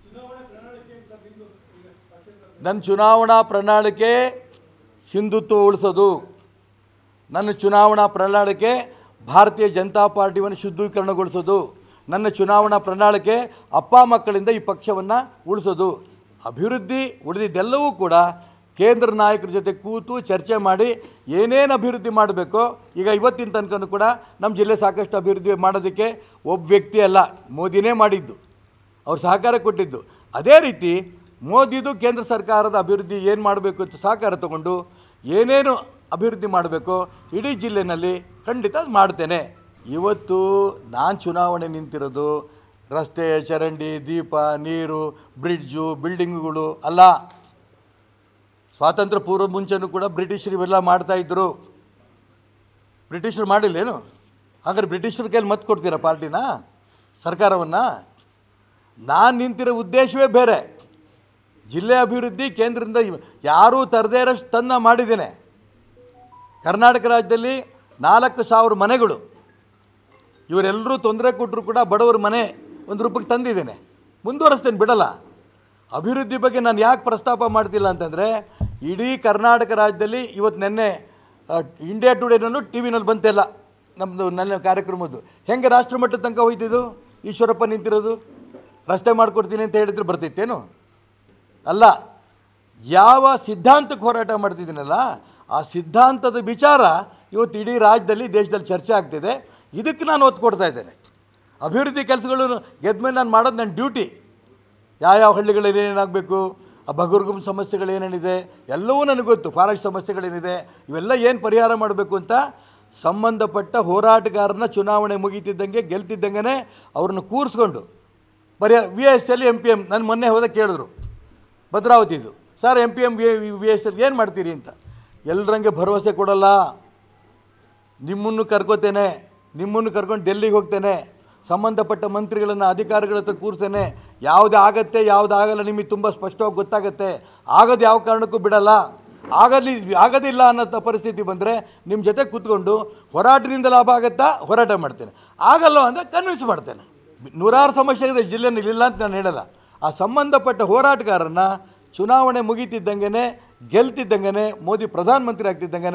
ನನ್ನ ಚುನಾವಣಾ ಪ್ರಣಾಳಿಕೆ ಹಿಂದುತ್ವ ಉಳಿಸೋದು, ನನ್ನ ಚುನಾವಣಾ ಪ್ರಣಾಳಿಕೆ ಭಾರತೀಯ ಜನತಾ ಪಾರ್ಟಿಯನ್ನು ಶುದ್ಧೀಕರಣಗೊಳಿಸೋದು, ನನ್ನ ಚುನಾವಣಾ ಪ್ರಣಾಳಿಕೆ ಅಪ್ಪ ಮಕ್ಕಳಿಂದ ಈ ಪಕ್ಷವನ್ನು ಉಳಿಸೋದು. ಅಭಿವೃದ್ಧಿ ಉಳಿದಿದ್ದೆಲ್ಲವೂ ಕೂಡ ಕೇಂದ್ರ ನಾಯಕರ ಜೊತೆ ಕೂತು ಚರ್ಚೆ ಮಾಡಿ ಏನೇನು ಅಭಿವೃದ್ಧಿ ಮಾಡಬೇಕೋ. ಈಗ ಇವತ್ತಿನ ತನಕ ಕೂಡ ನಮ್ಮ ಜಿಲ್ಲೆ ಸಾಕಷ್ಟು ಅಭಿವೃದ್ಧಿ ಮಾಡೋದಕ್ಕೆ ಒಬ್ಬ ವ್ಯಕ್ತಿ ಅಲ್ಲ, ಮೋದಿನೇ ಮಾಡಿದ್ದು, ಅವ್ರು ಸಹಕಾರ ಕೊಟ್ಟಿದ್ದು. ಅದೇ ರೀತಿ ಮೋದಿದು ಕೇಂದ್ರ ಸರ್ಕಾರದ ಅಭಿವೃದ್ಧಿ ಏನು ಮಾಡಬೇಕು ಅಂತ ಸಹಕಾರ ತಗೊಂಡು ಏನೇನು ಅಭಿವೃದ್ಧಿ ಮಾಡಬೇಕೋ ಇಡೀ ಜಿಲ್ಲೆಯಲ್ಲಿ ಖಂಡಿತ ಮಾಡ್ತೇನೆ. ಇವತ್ತು ನಾನು ಚುನಾವಣೆ ನಿಂತಿರೋದು ರಸ್ತೆ, ಚರಂಡಿ, ದೀಪ, ನೀರು, ಬ್ರಿಡ್ಜು, ಬಿಲ್ಡಿಂಗುಗಳು ಅಲ್ಲ. ಸ್ವಾತಂತ್ರ್ಯ ಪೂರ್ವ ಮುಂಚೆನೂ ಕೂಡ ಬ್ರಿಟಿಷರು ಇವೆಲ್ಲ ಮಾಡ್ತಾಯಿದ್ರು. ಬ್ರಿಟಿಷರು ಮಾಡಿಲ್ಲೇನು? ಹಾಗಾದ್ರೆ ಬ್ರಿಟಿಷರ ಕೈಲಿ ಮತ್ತೆ ಕೊಡ್ತೀರಾ ಪಾರ್ಟಿನ, ಸರ್ಕಾರವನ್ನು? ನಾನು ನಿಂತಿರೋ ಉದ್ದೇಶವೇ ಬೇರೆ. ಜಿಲ್ಲೆ ಅಭಿವೃದ್ಧಿ ಕೇಂದ್ರದಿಂದ ಯಾರೂ ತರದೇ ಇರೋಷ್ಟು ತನ್ನ ಮಾಡಿದ್ದೇನೆ. ಕರ್ನಾಟಕ ರಾಜ್ಯದಲ್ಲಿ 4,000 ಮನೆಗಳು, ಇವರೆಲ್ಲರೂ ತೊಂದರೆ ಕೊಟ್ಟರು ಕೂಡ ಬಡವರ ಮನೆ ಒಂದು ರೂಪಕ್ಕೆ ತಂದಿದ್ದೇನೆ, ಮುಂದುವರಿಸ್ತೇನೆ, ಬಿಡಲ್ಲ. ಅಭಿವೃದ್ಧಿ ಬಗ್ಗೆ ನಾನು ಯಾಕೆ ಪ್ರಸ್ತಾಪ ಮಾಡ್ತಿಲ್ಲ ಅಂತಂದರೆ, ಇಡೀ ಕರ್ನಾಟಕ ರಾಜ್ಯದಲ್ಲಿ ಇವತ್ತು ನೆನ್ನೆ ಇಂಡಿಯಾ ಟುಡೇನೂ ಟಿ ವಿನಲ್ಲಿ ಬಂತೆಲ್ಲ ನಮ್ಮದು ನನ್ನ ಕಾರ್ಯಕ್ರಮದ್ದು. ಹೆಂಗೆ ರಾಷ್ಟ್ರ ಮಟ್ಟದ ತನಕ ಹೋಯ್ತಿದ್ದು? ಈಶ್ವರಪ್ಪ ನಿಂತಿರೋದು ರಸ್ತೆ ಮಾಡಿಕೊಡ್ತೀನಿ ಅಂತ ಹೇಳಿದ್ರೆ ಬರ್ತಿತ್ತೇನು? ಅಲ್ಲ, ಯಾವ ಸಿದ್ಧಾಂತಕ್ಕೆ ಹೋರಾಟ ಮಾಡ್ತಿದ್ದೀನಲ್ಲ ಆ ಸಿದ್ಧಾಂತದ ವಿಚಾರ ಇವತ್ತು ಇಡೀ ರಾಜ್ಯದಲ್ಲಿ ದೇಶದಲ್ಲಿ ಚರ್ಚೆ ಆಗ್ತಿದೆ. ಇದಕ್ಕೆ ನಾನು ಒತ್ತು ಕೊಡ್ತಾ ಇದ್ದೇನೆ. ಅಭಿವೃದ್ಧಿ ಕೆಲಸಗಳು ಗೆದ್ಮೇಲೆ ನಾನು ಮಾಡೋದು ನನ್ನ ಡ್ಯೂಟಿ. ಯಾವ ಹಳ್ಳಿಗಳಲ್ಲಿ ಏನೇನಾಗಬೇಕು, ಆ ಬಗುರ್ಗುಮ್ ಸಮಸ್ಯೆಗಳೇನೇನಿದೆ ಎಲ್ಲವೂ ನನಗೆ ಗೊತ್ತು. ಫಾರೆಸ್ಟ್ ಸಮಸ್ಯೆಗಳೇನಿದೆ ಇವೆಲ್ಲ ಏನು ಪರಿಹಾರ ಮಾಡಬೇಕು ಅಂತ ಸಂಬಂಧಪಟ್ಟ ಹೋರಾಟಗಾರನ ಚುನಾವಣೆ ಮುಗೀತಿದ್ದಂಗೆ ಗೆಲ್ತಿದ್ದಂಗೆ ಅವ್ರನ್ನ ಕೂರಿಸ್ಕೊಂಡು VSL MPM ನಾನು ಮೊನ್ನೆ ಹೋದ ಕೇಳಿದ್ರು ಭದ್ರಾವತಿದು, ಸರ್ MPM VSL ಏನು ಮಾಡ್ತೀರಿ ಅಂತ. ಎಲ್ಲರಂಗೆ ಭರವಸೆ ಕೊಡಲ್ಲ. ನಿಮ್ಮನ್ನು ಕರ್ಕೋತೇನೆ, ನಿಮ್ಮನ್ನು ಕರ್ಕೊಂಡು ಡೆಲ್ಲಿಗೆ ಹೋಗ್ತೇನೆ, ಸಂಬಂಧಪಟ್ಟ ಮಂತ್ರಿಗಳನ್ನು ಅಧಿಕಾರಿಗಳ ಹತ್ರ ಕೂರ್ತೇನೆ. ಯಾವುದು ಆಗತ್ತೆ ಯಾವುದು ಆಗಲ್ಲ ನಿಮಗೆ ತುಂಬ ಸ್ಪಷ್ಟವಾಗಿ ಗೊತ್ತಾಗುತ್ತೆ. ಆಗೋದು ಯಾವ ಕಾರಣಕ್ಕೂ ಬಿಡಲ್ಲ. ಆಗೋದಿಲ್ಲ ಅನ್ನೋ ಪರಿಸ್ಥಿತಿ ಬಂದರೆ ನಿಮ್ಮ ಜೊತೆ ಕೂತ್ಕೊಂಡು ಹೋರಾಟದಿಂದ ಲಾಭ ಆಗುತ್ತಾ ಹೋರಾಟ ಮಾಡ್ತೇನೆ, ಆಗಲ್ಲ ಅಂದರೆ ಕನ್ವಿನ್ಸ್ ಮಾಡ್ತೇನೆ. ನೂರಾರು ಸಮಸ್ಯೆ ಜಿಲ್ಲೆಯಲ್ಲಿ ಇಲ್ಲ ಅಂತ ನಾನು ಹೇಳಲ್ಲ. ಆ ಸಂಬಂಧಪಟ್ಟ ಹೋರಾಟಗಾರನ್ನ ಚುನಾವಣೆ ಮುಗೀತಿದ್ದಂಗೆ ಗೆಲ್ತಿದ್ದಂಗೆ ಮೋದಿ ಪ್ರಧಾನಮಂತ್ರಿ ಆಗ್ತಿದ್ದಂಗೆ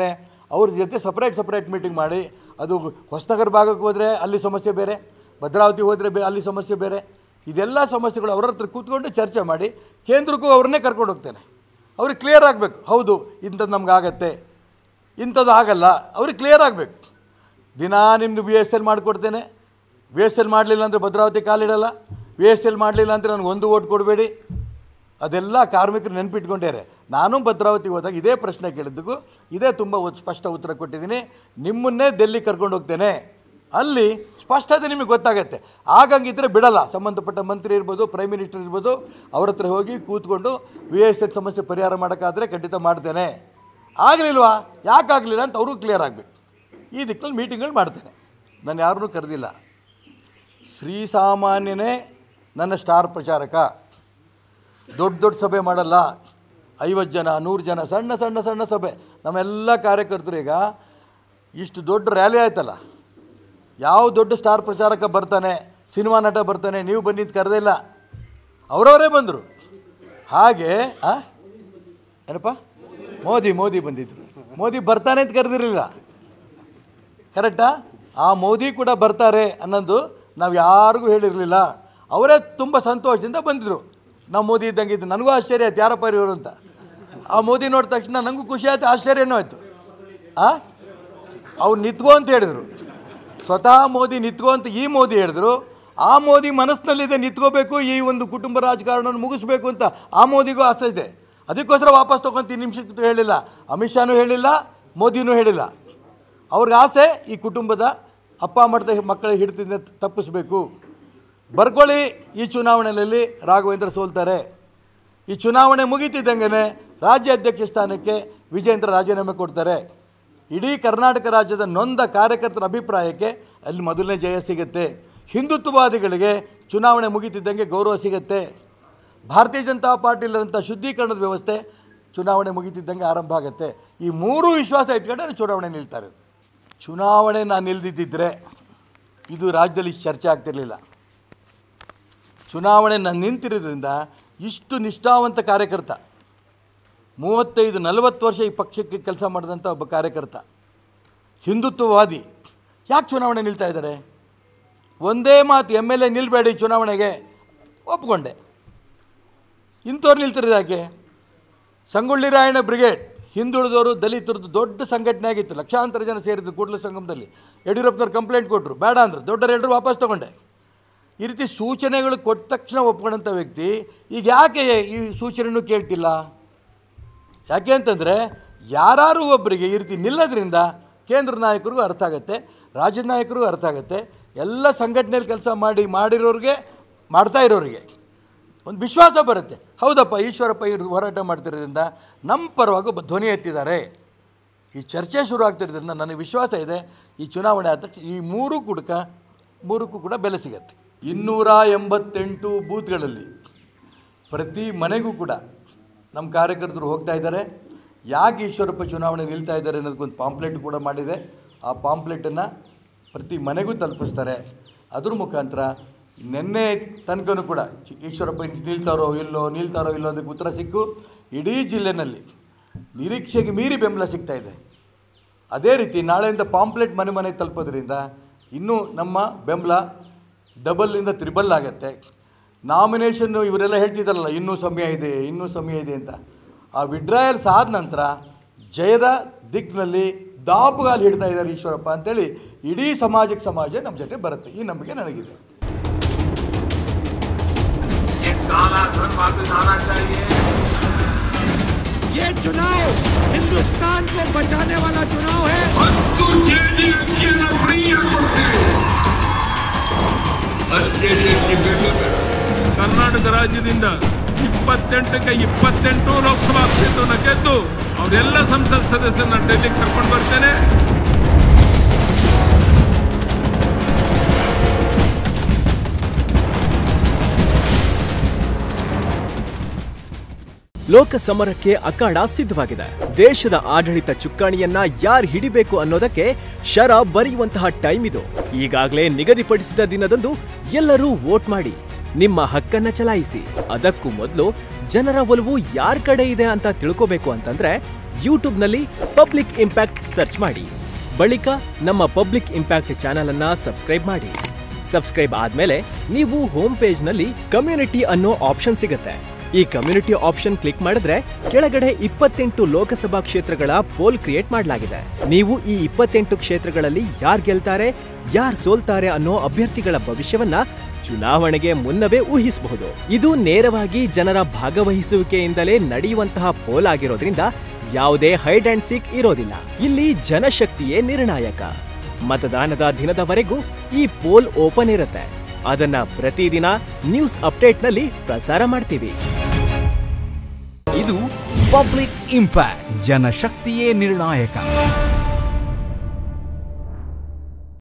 ಅವ್ರ ಜೊತೆ ಸಪ್ರೇಟ್ ಮೀಟಿಂಗ್ ಮಾಡಿ, ಅದು ಹೊಸನಗರ ಭಾಗಕ್ಕೆ ಹೋದರೆ ಅಲ್ಲಿ ಸಮಸ್ಯೆ ಬೇರೆ, ಭದ್ರಾವತಿ ಹೋದರೆ ಅಲ್ಲಿ ಸಮಸ್ಯೆ ಬೇರೆ, ಇದೆಲ್ಲ ಸಮಸ್ಯೆಗಳು ಅವ್ರ ಹತ್ರ ಕೂತ್ಕೊಂಡು ಚರ್ಚೆ ಮಾಡಿ ಕೇಂದ್ರಕ್ಕೂ ಅವ್ರನ್ನೇ ಕರ್ಕೊಂಡು ಹೋಗ್ತೇನೆ. ಅವ್ರಿಗೆ ಕ್ಲಿಯರ್ ಆಗಬೇಕು, ಹೌದು ಇಂಥದ್ದು ನಮ್ಗೆ ಆಗತ್ತೆ, ಇಂಥದ್ದು ಆಗಲ್ಲ, ಅವ್ರಿಗೆ ಕ್ಲಿಯರ್ ಆಗಬೇಕು. ದಿನಾ ನಿಮ್ಮದು VSL ಮಾಡಿಕೊಡ್ತೇನೆ, VSL ಮಾಡಲಿಲ್ಲ ಅಂದರೆ ಭದ್ರಾವತಿ ಕಾಲಿಡಲ್ಲ, VSL ಮಾಡಲಿಲ್ಲ ಅಂದರೆ ನನಗೆ 1 ಓಟ್ ಕೊಡಬೇಡಿ, ಅದೆಲ್ಲ ಕಾರ್ಮಿಕರು ನೆನಪಿಟ್ಕೊಂಡೇರೆ. ನಾನು ಭದ್ರಾವತಿಗೆ ಹೋದಾಗ ಇದೇ ಪ್ರಶ್ನೆ ಕೇಳಿದ್ದಕ್ಕೂ ಇದೇ ತುಂಬ ಸ್ಪಷ್ಟ ಉತ್ತರ ಕೊಟ್ಟಿದ್ದೀನಿ. ನಿಮ್ಮನ್ನೇ ಡೆಲ್ಲಿ ಕರ್ಕೊಂಡು ಹೋಗ್ತೇನೆ, ಅಲ್ಲಿ ಸ್ಪಷ್ಟತೆ ನಿಮಗೆ ಗೊತ್ತಾಗತ್ತೆ. ಆಗಂಗಿದ್ರೆ ಬಿಡಲ್ಲ, ಸಂಬಂಧಪಟ್ಟ ಮಂತ್ರಿ ಇರ್ಬೋದು, ಪ್ರೈಮ್ ಮಿನಿಸ್ಟರ್ ಇರ್ಬೋದು, ಅವ್ರ ಹತ್ರ ಹೋಗಿ ಕೂತ್ಕೊಂಡು VSL ಸಮಸ್ಯೆ ಪರಿಹಾರ ಮಾಡೋಕ್ಕಾದರೆ ಖಂಡಿತ ಮಾಡ್ತೇನೆ. ಆಗಲಿಲ್ವಾ, ಯಾಕಾಗಲಿಲ್ಲ ಅಂತ ಅವರು ಕ್ಲಿಯರ್ ಆಗಬೇಕು. ಈ ದಿಕ್ಕಲ್ಲಿ ಮೀಟಿಂಗ್ಗಳು ಮಾಡ್ತೇನೆ. ನಾನು ಯಾರನ್ನೂ ಕರೆದಿಲ್ಲ. ಶ್ರೀಸಾಮಾನ್ಯನೇ ನನ್ನ ಸ್ಟಾರ್ ಪ್ರಚಾರಕ. ದೊಡ್ಡ ಸಭೆ ಮಾಡಲ್ಲ, 50 ಜನ 100 ಜನ, ಸಣ್ಣ ಸಭೆ. ನಮ್ಮೆಲ್ಲ ಕಾರ್ಯಕರ್ತರು ಈಗ ಇಷ್ಟು ದೊಡ್ಡ ರ್ಯಾಲಿ ಆಯ್ತಲ್ಲ, ಯಾವ ದೊಡ್ಡ ಸ್ಟಾರ್ ಪ್ರಚಾರಕ ಬರ್ತಾನೆ, ಸಿನಿಮಾ ನಟ ಬರ್ತಾನೆ, ನೀವು ಬಂದಿದ್ದು ಕರೆದೇ ಇಲ್ಲ, ಅವರವರೇ ಬಂದರು. ಹಾಗೆ ಏನಪ್ಪ ಮೋದಿ ಬಂದಿದ್ರು, ಮೋದಿ ಬರ್ತಾನೆ ಅಂತ ಕರೆದಿರಲಿಲ್ಲ, ಕರೆಕ್ಟಾ? ಆ ಮೋದಿ ಕೂಡ ಬರ್ತಾರೆ ಅನ್ನೋದು ನಾವು ಯಾರಿಗೂ ಹೇಳಿರಲಿಲ್ಲ. ಅವರೇ ತುಂಬ ಸಂತೋಷದಿಂದ ಬಂದಿದ್ರು. ನಾವು ಮೋದಿ ಇದ್ದಂಗಿದ್ದು, ನನಗೂ ಆಶ್ಚರ್ಯ ಆಯ್ತು ಯಾರಪ್ಪ ಇವರು ಅಂತ. ಆ ಮೋದಿ ನೋಡಿದ ತಕ್ಷಣ ನನಗೂ ಖುಷಿ ಆಯ್ತು, ಆಶ್ಚರ್ಯನೂ ಆಯಿತು. ಅವ್ರು ನಿತ್ಕೋ ಅಂತ ಹೇಳಿದರು, ಸ್ವತಃ ಮೋದಿ ನಿತ್ಕೋ ಅಂತ ಈ ಮೋದಿ ಹೇಳಿದ್ರು. ಆ ಮೋದಿ ಮನಸ್ಸಿನಲ್ಲಿದೆ ನಿಂತ್ಕೋಬೇಕು, ಈ ಒಂದು ಕುಟುಂಬ ರಾಜಕಾರಣವನ್ನು ಮುಗಿಸ್ಬೇಕು ಅಂತ ಆ ಮೋದಿಗೂ ಆಸೆ ಇದೆ. ಅದಕ್ಕೋಸ್ಕರ ವಾಪಸ್ ತೊಗೊಂಡು ನಿಮಿಷಕ್ಕೆ ಹೇಳಿಲ್ಲ, ಅಮಿತ್ ಶಾನೂ ಹೇಳಿಲ್ಲ, ಮೋದಿನೂ ಹೇಳಿಲ್ಲ. ಅವ್ರಿಗೆ ಆಸೆ ಈ ಕುಟುಂಬದ ಅಪ್ಪ ಮಾಡ್ದ ಮಕ್ಕಳ ಹಿಡಿತದಿಂದ ತಪ್ಪಿಸ್ಬೇಕು. ಬರ್ಕೊಳ್ಳಿ, ಈ ಚುನಾವಣೆಯಲ್ಲಿ ರಾಘವೇಂದ್ರ ಸೋಲ್ತಾರೆ. ಈ ಚುನಾವಣೆ ಮುಗಿತಿದ್ದಂಗೆ ರಾಜ್ಯ ಅಧ್ಯಕ್ಷ ಸ್ಥಾನಕ್ಕೆ ವಿಜೇಂದ್ರ ರಾಜೀನಾಮೆ ಕೊಡ್ತಾರೆ. ಇಡೀ ಕರ್ನಾಟಕ ರಾಜ್ಯದ ನೊಂದ ಕಾರ್ಯಕರ್ತರ ಅಭಿಪ್ರಾಯಕ್ಕೆ ಅಲ್ಲಿ ಮೊದಲನೇ ಜಯ ಸಿಗುತ್ತೆ. ಹಿಂದುತ್ವವಾದಿಗಳಿಗೆ ಚುನಾವಣೆ ಮುಗಿತಿದ್ದಂಗೆ ಗೌರವ ಸಿಗುತ್ತೆ. ಭಾರತೀಯ ಜನತಾ ಪಾರ್ಟಿಲಿರೋಂಥ ಶುದ್ಧೀಕರಣದ ವ್ಯವಸ್ಥೆ ಚುನಾವಣೆ ಮುಗಿತಿದ್ದಂಗೆ ಆರಂಭ ಆಗುತ್ತೆ. ಈ 3 ವಿಶ್ವಾಸ ಇಟ್ಕೊಂಡೆ ಚುನಾವಣೆ ನಿಲ್ತಾರೆ. ಚುನಾವಣೆ ನಾನು ನಿಲ್ದಿದ್ದರೆ ಇದು ರಾಜ್ಯದಲ್ಲಿ ಚರ್ಚೆ ಆಗ್ತಿರಲಿಲ್ಲ. ಚುನಾವಣೆ ನಾನು ನಿಂತಿರೋದ್ರಿಂದ ಇಷ್ಟು ನಿಷ್ಠಾವಂತ ಕಾರ್ಯಕರ್ತ, 35-40 ವರ್ಷ ಈ ಪಕ್ಷಕ್ಕೆ ಕೆಲಸ ಮಾಡಿದಂಥ ಒಬ್ಬ ಕಾರ್ಯಕರ್ತ, ಹಿಂದುತ್ವವಾದಿ, ಯಾಕೆ ಚುನಾವಣೆ ನಿಲ್ತಾ ಇದ್ದಾರೆ? ಒಂದೇ ಮಾತು, MLA ನಿಲ್ಲಬೇಡಿ ಚುನಾವಣೆಗೆ, ಒಪ್ಕೊಂಡೆ. ಇಂಥವ್ರು ನಿಲ್ತಿರೋದು ಯಾಕೆ? ಸಂಗೊಳ್ಳಿ ರಾಯಣ್ಣ ಬ್ರಿಗೇಡ್, ಹಿಂದುಳಿದವರು ದಲಿತರದ್ದು ದೊಡ್ಡ ಸಂಘಟನೆ ಆಗಿತ್ತು, ಲಕ್ಷಾಂತರ ಜನ ಸೇರಿದ್ರು ಕೂಡಲ ಸಂಗಮದಲ್ಲಿ. ಯಡಿಯೂರಪ್ಪನವ್ರು ಕಂಪ್ಲೇಂಟ್ ಕೊಟ್ಟರು, ಬೇಡ ಅಂದರು, ದೊಡ್ಡರೆಲ್ಲರೂ ವಾಪಸ್ ತೊಗೊಂಡೆ. ಈ ರೀತಿ ಸೂಚನೆಗಳು ಕೊಟ್ಟ ತಕ್ಷಣ ಒಪ್ಕೊಂಡಂಥ ವ್ಯಕ್ತಿ ಈಗ ಯಾಕೆ ಈ ಸೂಚನೆಯೂ ಕೇಳ್ತಿಲ್ಲ? ಯಾಕೆ ಅಂತಂದರೆ ಯಾರು ಒಬ್ಬರಿಗೆ ಈ ರೀತಿ ನಿಲ್ಲೋದ್ರಿಂದ ಕೇಂದ್ರ ನಾಯಕರಿಗೂ ಅರ್ಥ ಆಗುತ್ತೆ, ರಾಜ್ಯದ ನಾಯಕರಿಗೂ ಅರ್ಥ ಆಗುತ್ತೆ, ಎಲ್ಲ ಸಂಘಟನೆಯಲ್ಲಿ ಕೆಲಸ ಮಾಡಿರೋರಿಗೆ, ಮಾಡ್ತಾ ಇರೋರಿಗೆ ಒಂದು ವಿಶ್ವಾಸ ಬರುತ್ತೆ. ಹೌದಪ್ಪ, ಈಶ್ವರಪ್ಪ ಇವರು ಹೋರಾಟ ಮಾಡ್ತಿರೋದ್ರಿಂದ ನಮ್ಮ ಪರವಾಗಿ ಒಬ್ಬ ಧ್ವನಿ ಎತ್ತಿದ್ದಾರೆ. ಈ ಚರ್ಚೆ ಶುರು ಆಗ್ತಿರೋದ್ರಿಂದ ನನಗೆ ವಿಶ್ವಾಸ ಇದೆ ಈ ಚುನಾವಣೆ ಆದ ತಕ್ಷಣ ಈ ಮೂರಕ್ಕೂ ಕೂಡ ಬೆಲೆ ಸಿಗತ್ತೆ. 288 ಬೂತ್ಗಳಲ್ಲಿ ಪ್ರತಿ ಮನೆಗೂ ಕೂಡ ನಮ್ಮ ಕಾರ್ಯಕರ್ತರು ಹೋಗ್ತಾ ಇದ್ದಾರೆ. ಯಾಕೆ ಈಶ್ವರಪ್ಪ ಚುನಾವಣೆ ನಿಲ್ತಾ ಇದ್ದಾರೆ ಅನ್ನೋದಕ್ಕೊಂದು ಪಾಂಪ್ಲೆಟ್ ಕೂಡ ಮಾಡಿದೆ. ಆ ಪಾಂಪ್ಲೆಟನ್ನು ಪ್ರತಿ ಮನೆಗೂ ತಲುಪಿಸ್ತಾರೆ. ಅದ್ರ ಮುಖಾಂತರ ನಿನ್ನೆ ತನಕನೂ ಕೂಡ ಈಶ್ವರಪ್ಪ ನಿಲ್ತಾರೋ ಇಲ್ಲೋ ಅದಕ್ಕೆ ಉತ್ತರ ಸಿಕ್ಕು ಇಡೀ ಜಿಲ್ಲೆಯಲ್ಲಿ ನಿರೀಕ್ಷೆಗೆ ಮೀರಿ ಬೆಂಬಲ ಸಿಗ್ತಾ ಇದೆ. ಅದೇ ರೀತಿ ನಾಳೆಯಿಂದ ಪಾಂಪ್ಲೆಟ್ ಮನೆ ತಲುಪೋದ್ರಿಂದ ಇನ್ನೂ ನಮ್ಮ ಬೆಂಬಲ ಡಬಲ್ಲಿಂದ ತ್ರಿಬಲ್ ಆಗುತ್ತೆ. ನಾಮಿನೇಷನ್ನು ಇವರೆಲ್ಲ ಹೇಳ್ತಿದ್ದಾರಲ್ಲ ಇನ್ನೂ ಸಮಯ ಇದೆ ಅಂತ, ಆ ವಿಡ್ರಾಯಲ್ಸ್ ಆದ ನಂತರ ಜಯದ ದಿಕ್ಕಿನಲ್ಲಿ ದಾಪುಗಾಲು ಹಿಡ್ತಾ ಇದ್ದಾರೆ ಈಶ್ವರಪ್ಪ ಅಂತೇಳಿ ಇಡೀ ಸಮಾಜ ನಮ್ಮ ಜೊತೆ ಬರುತ್ತೆ. ಈ ನಂಬಿಕೆ ನನಗಿದೆ. ये चुनाव हिंदुस्तान को बचाने वाला चुनाव है. ಕರ್ನಾಟಕ ರಾಜ್ಯದಿಂದ 28ಕ್ಕೆ 28 ಲೋಕಸಭಾ ಕ್ಷೇತ್ರವನ್ನು ಗೆದ್ದು ಅವರೆಲ್ಲ ಸಂಸತ್ ಸದಸ್ಯರನ್ನ ಡೆಲ್ಲಿ ಕರ್ಕೊಂಡು ಬರ್ತೇನೆ. ಲೋಕಸಮರಕ್ಕೆ ಅಖಾಡ ಸಿದ್ಧವಾಗಿದೆ. ದೇಶದ ಆಡಳಿತ ಚುಕ್ಕಾಣಿಯನ್ನ ಯಾರು ಹಿಡಿಬೇಕು ಅನ್ನೋದಕ್ಕೆ ಶರ ಬರೆಯುವಂತಹ ಟೈಮ್ ಇದು. ಈಗಾಗಲೇ ನಿಗದಿಪಡಿಸಿದ ದಿನದಂದು ಎಲ್ಲರೂ ವೋಟ್ ಮಾಡಿ ನಿಮ್ಮ ಹಕ್ಕನ್ನ ಚಲಾಯಿಸಿ. ಅದಕ್ಕೂ ಮೊದಲು ಜನರ ಒಲವು ಯಾರ ಕಡೆ ಇದೆ ಅಂತ ತಿಳ್ಕೋಬೇಕು ಅಂತಂದ್ರೆ ಯೂಟ್ಯೂಬ್ನಲ್ಲಿ ಪಬ್ಲಿಕ್ ಇಂಪ್ಯಾಕ್ಟ್ ಸರ್ಚ್ ಮಾಡಿ. ಬಳಿಕ ನಮ್ಮ ಪಬ್ಲಿಕ್ ಇಂಪ್ಯಾಕ್ಟ್ ಚಾನೆಲ್ ಅನ್ನ ಸಬ್ಸ್ಕ್ರೈಬ್ ಮಾಡಿ. ಸಬ್ಸ್ಕ್ರೈಬ್ ಆದ್ಮೇಲೆ ನೀವು ಹೋಮ್ ಪೇಜ್ನಲ್ಲಿ ಕಮ್ಯುನಿಟಿ ಅನ್ನೋ ಆಪ್ಷನ್ ಸಿಗುತ್ತೆ. ಈ ಕಮ್ಯುನಿಟಿ ಆಪ್ಷನ್ ಕ್ಲಿಕ್ ಮಾಡಿದ್ರೆ ಕೆಳಗಡೆ 28 ಲೋಕಸಭಾ ಕ್ಷೇತ್ರಗಳ ಪೋಲ್ ಕ್ರಿಯೇಟ್ ಮಾಡಲಾಗಿದೆ. ನೀವು ಈ 28 ಕ್ಷೇತ್ರಗಳಲ್ಲಿ ಯಾರು ಗೆಲ್ತಾರೆ, ಯಾರು ಸೋಲ್ತಾರೆ ಅನ್ನೋ ಅಭ್ಯರ್ಥಿಗಳ ಭವಿಷ್ಯವನ್ನ ಚುನಾವಣೆಗೆ ಮುನ್ನವೇ ಊಹಿಸಬಹುದು. ಇದು ನೇರವಾಗಿ ಜನರ ಭಾಗವಹಿಸುವಿಕೆಯಿಂದಲೇ ನಡೆಯುವಂತಹ ಪೋಲ್ ಆಗಿರೋದ್ರಿಂದ ಯಾವುದೇ ಹೈಡ್ ಅಂಡ್ ಸೀಕ್ ಇರೋದಿಲ್ಲ. ಇಲ್ಲಿ ಜನಶಕ್ತಿಯೇ ನಿರ್ಣಾಯಕ. ಮತದಾನದ ದಿನದವರೆಗೂ ಈ ಪೋಲ್ ಓಪನ್ ಇರುತ್ತೆ. ಅದನ್ನ ಪ್ರತಿದಿನ ನ್ಯೂಸ್ ಅಪ್ಡೇಟ್ನಲ್ಲಿ ಪ್ರಸಾರ ಮಾಡ್ತೀವಿ. ಇದು ಪಬ್ಲಿಕ್ ಇಂಪ್ಯಾಕ್ಟ್, ಜನಶಕ್ತಿಯೇ ನಿರ್ಣಾಯಕ.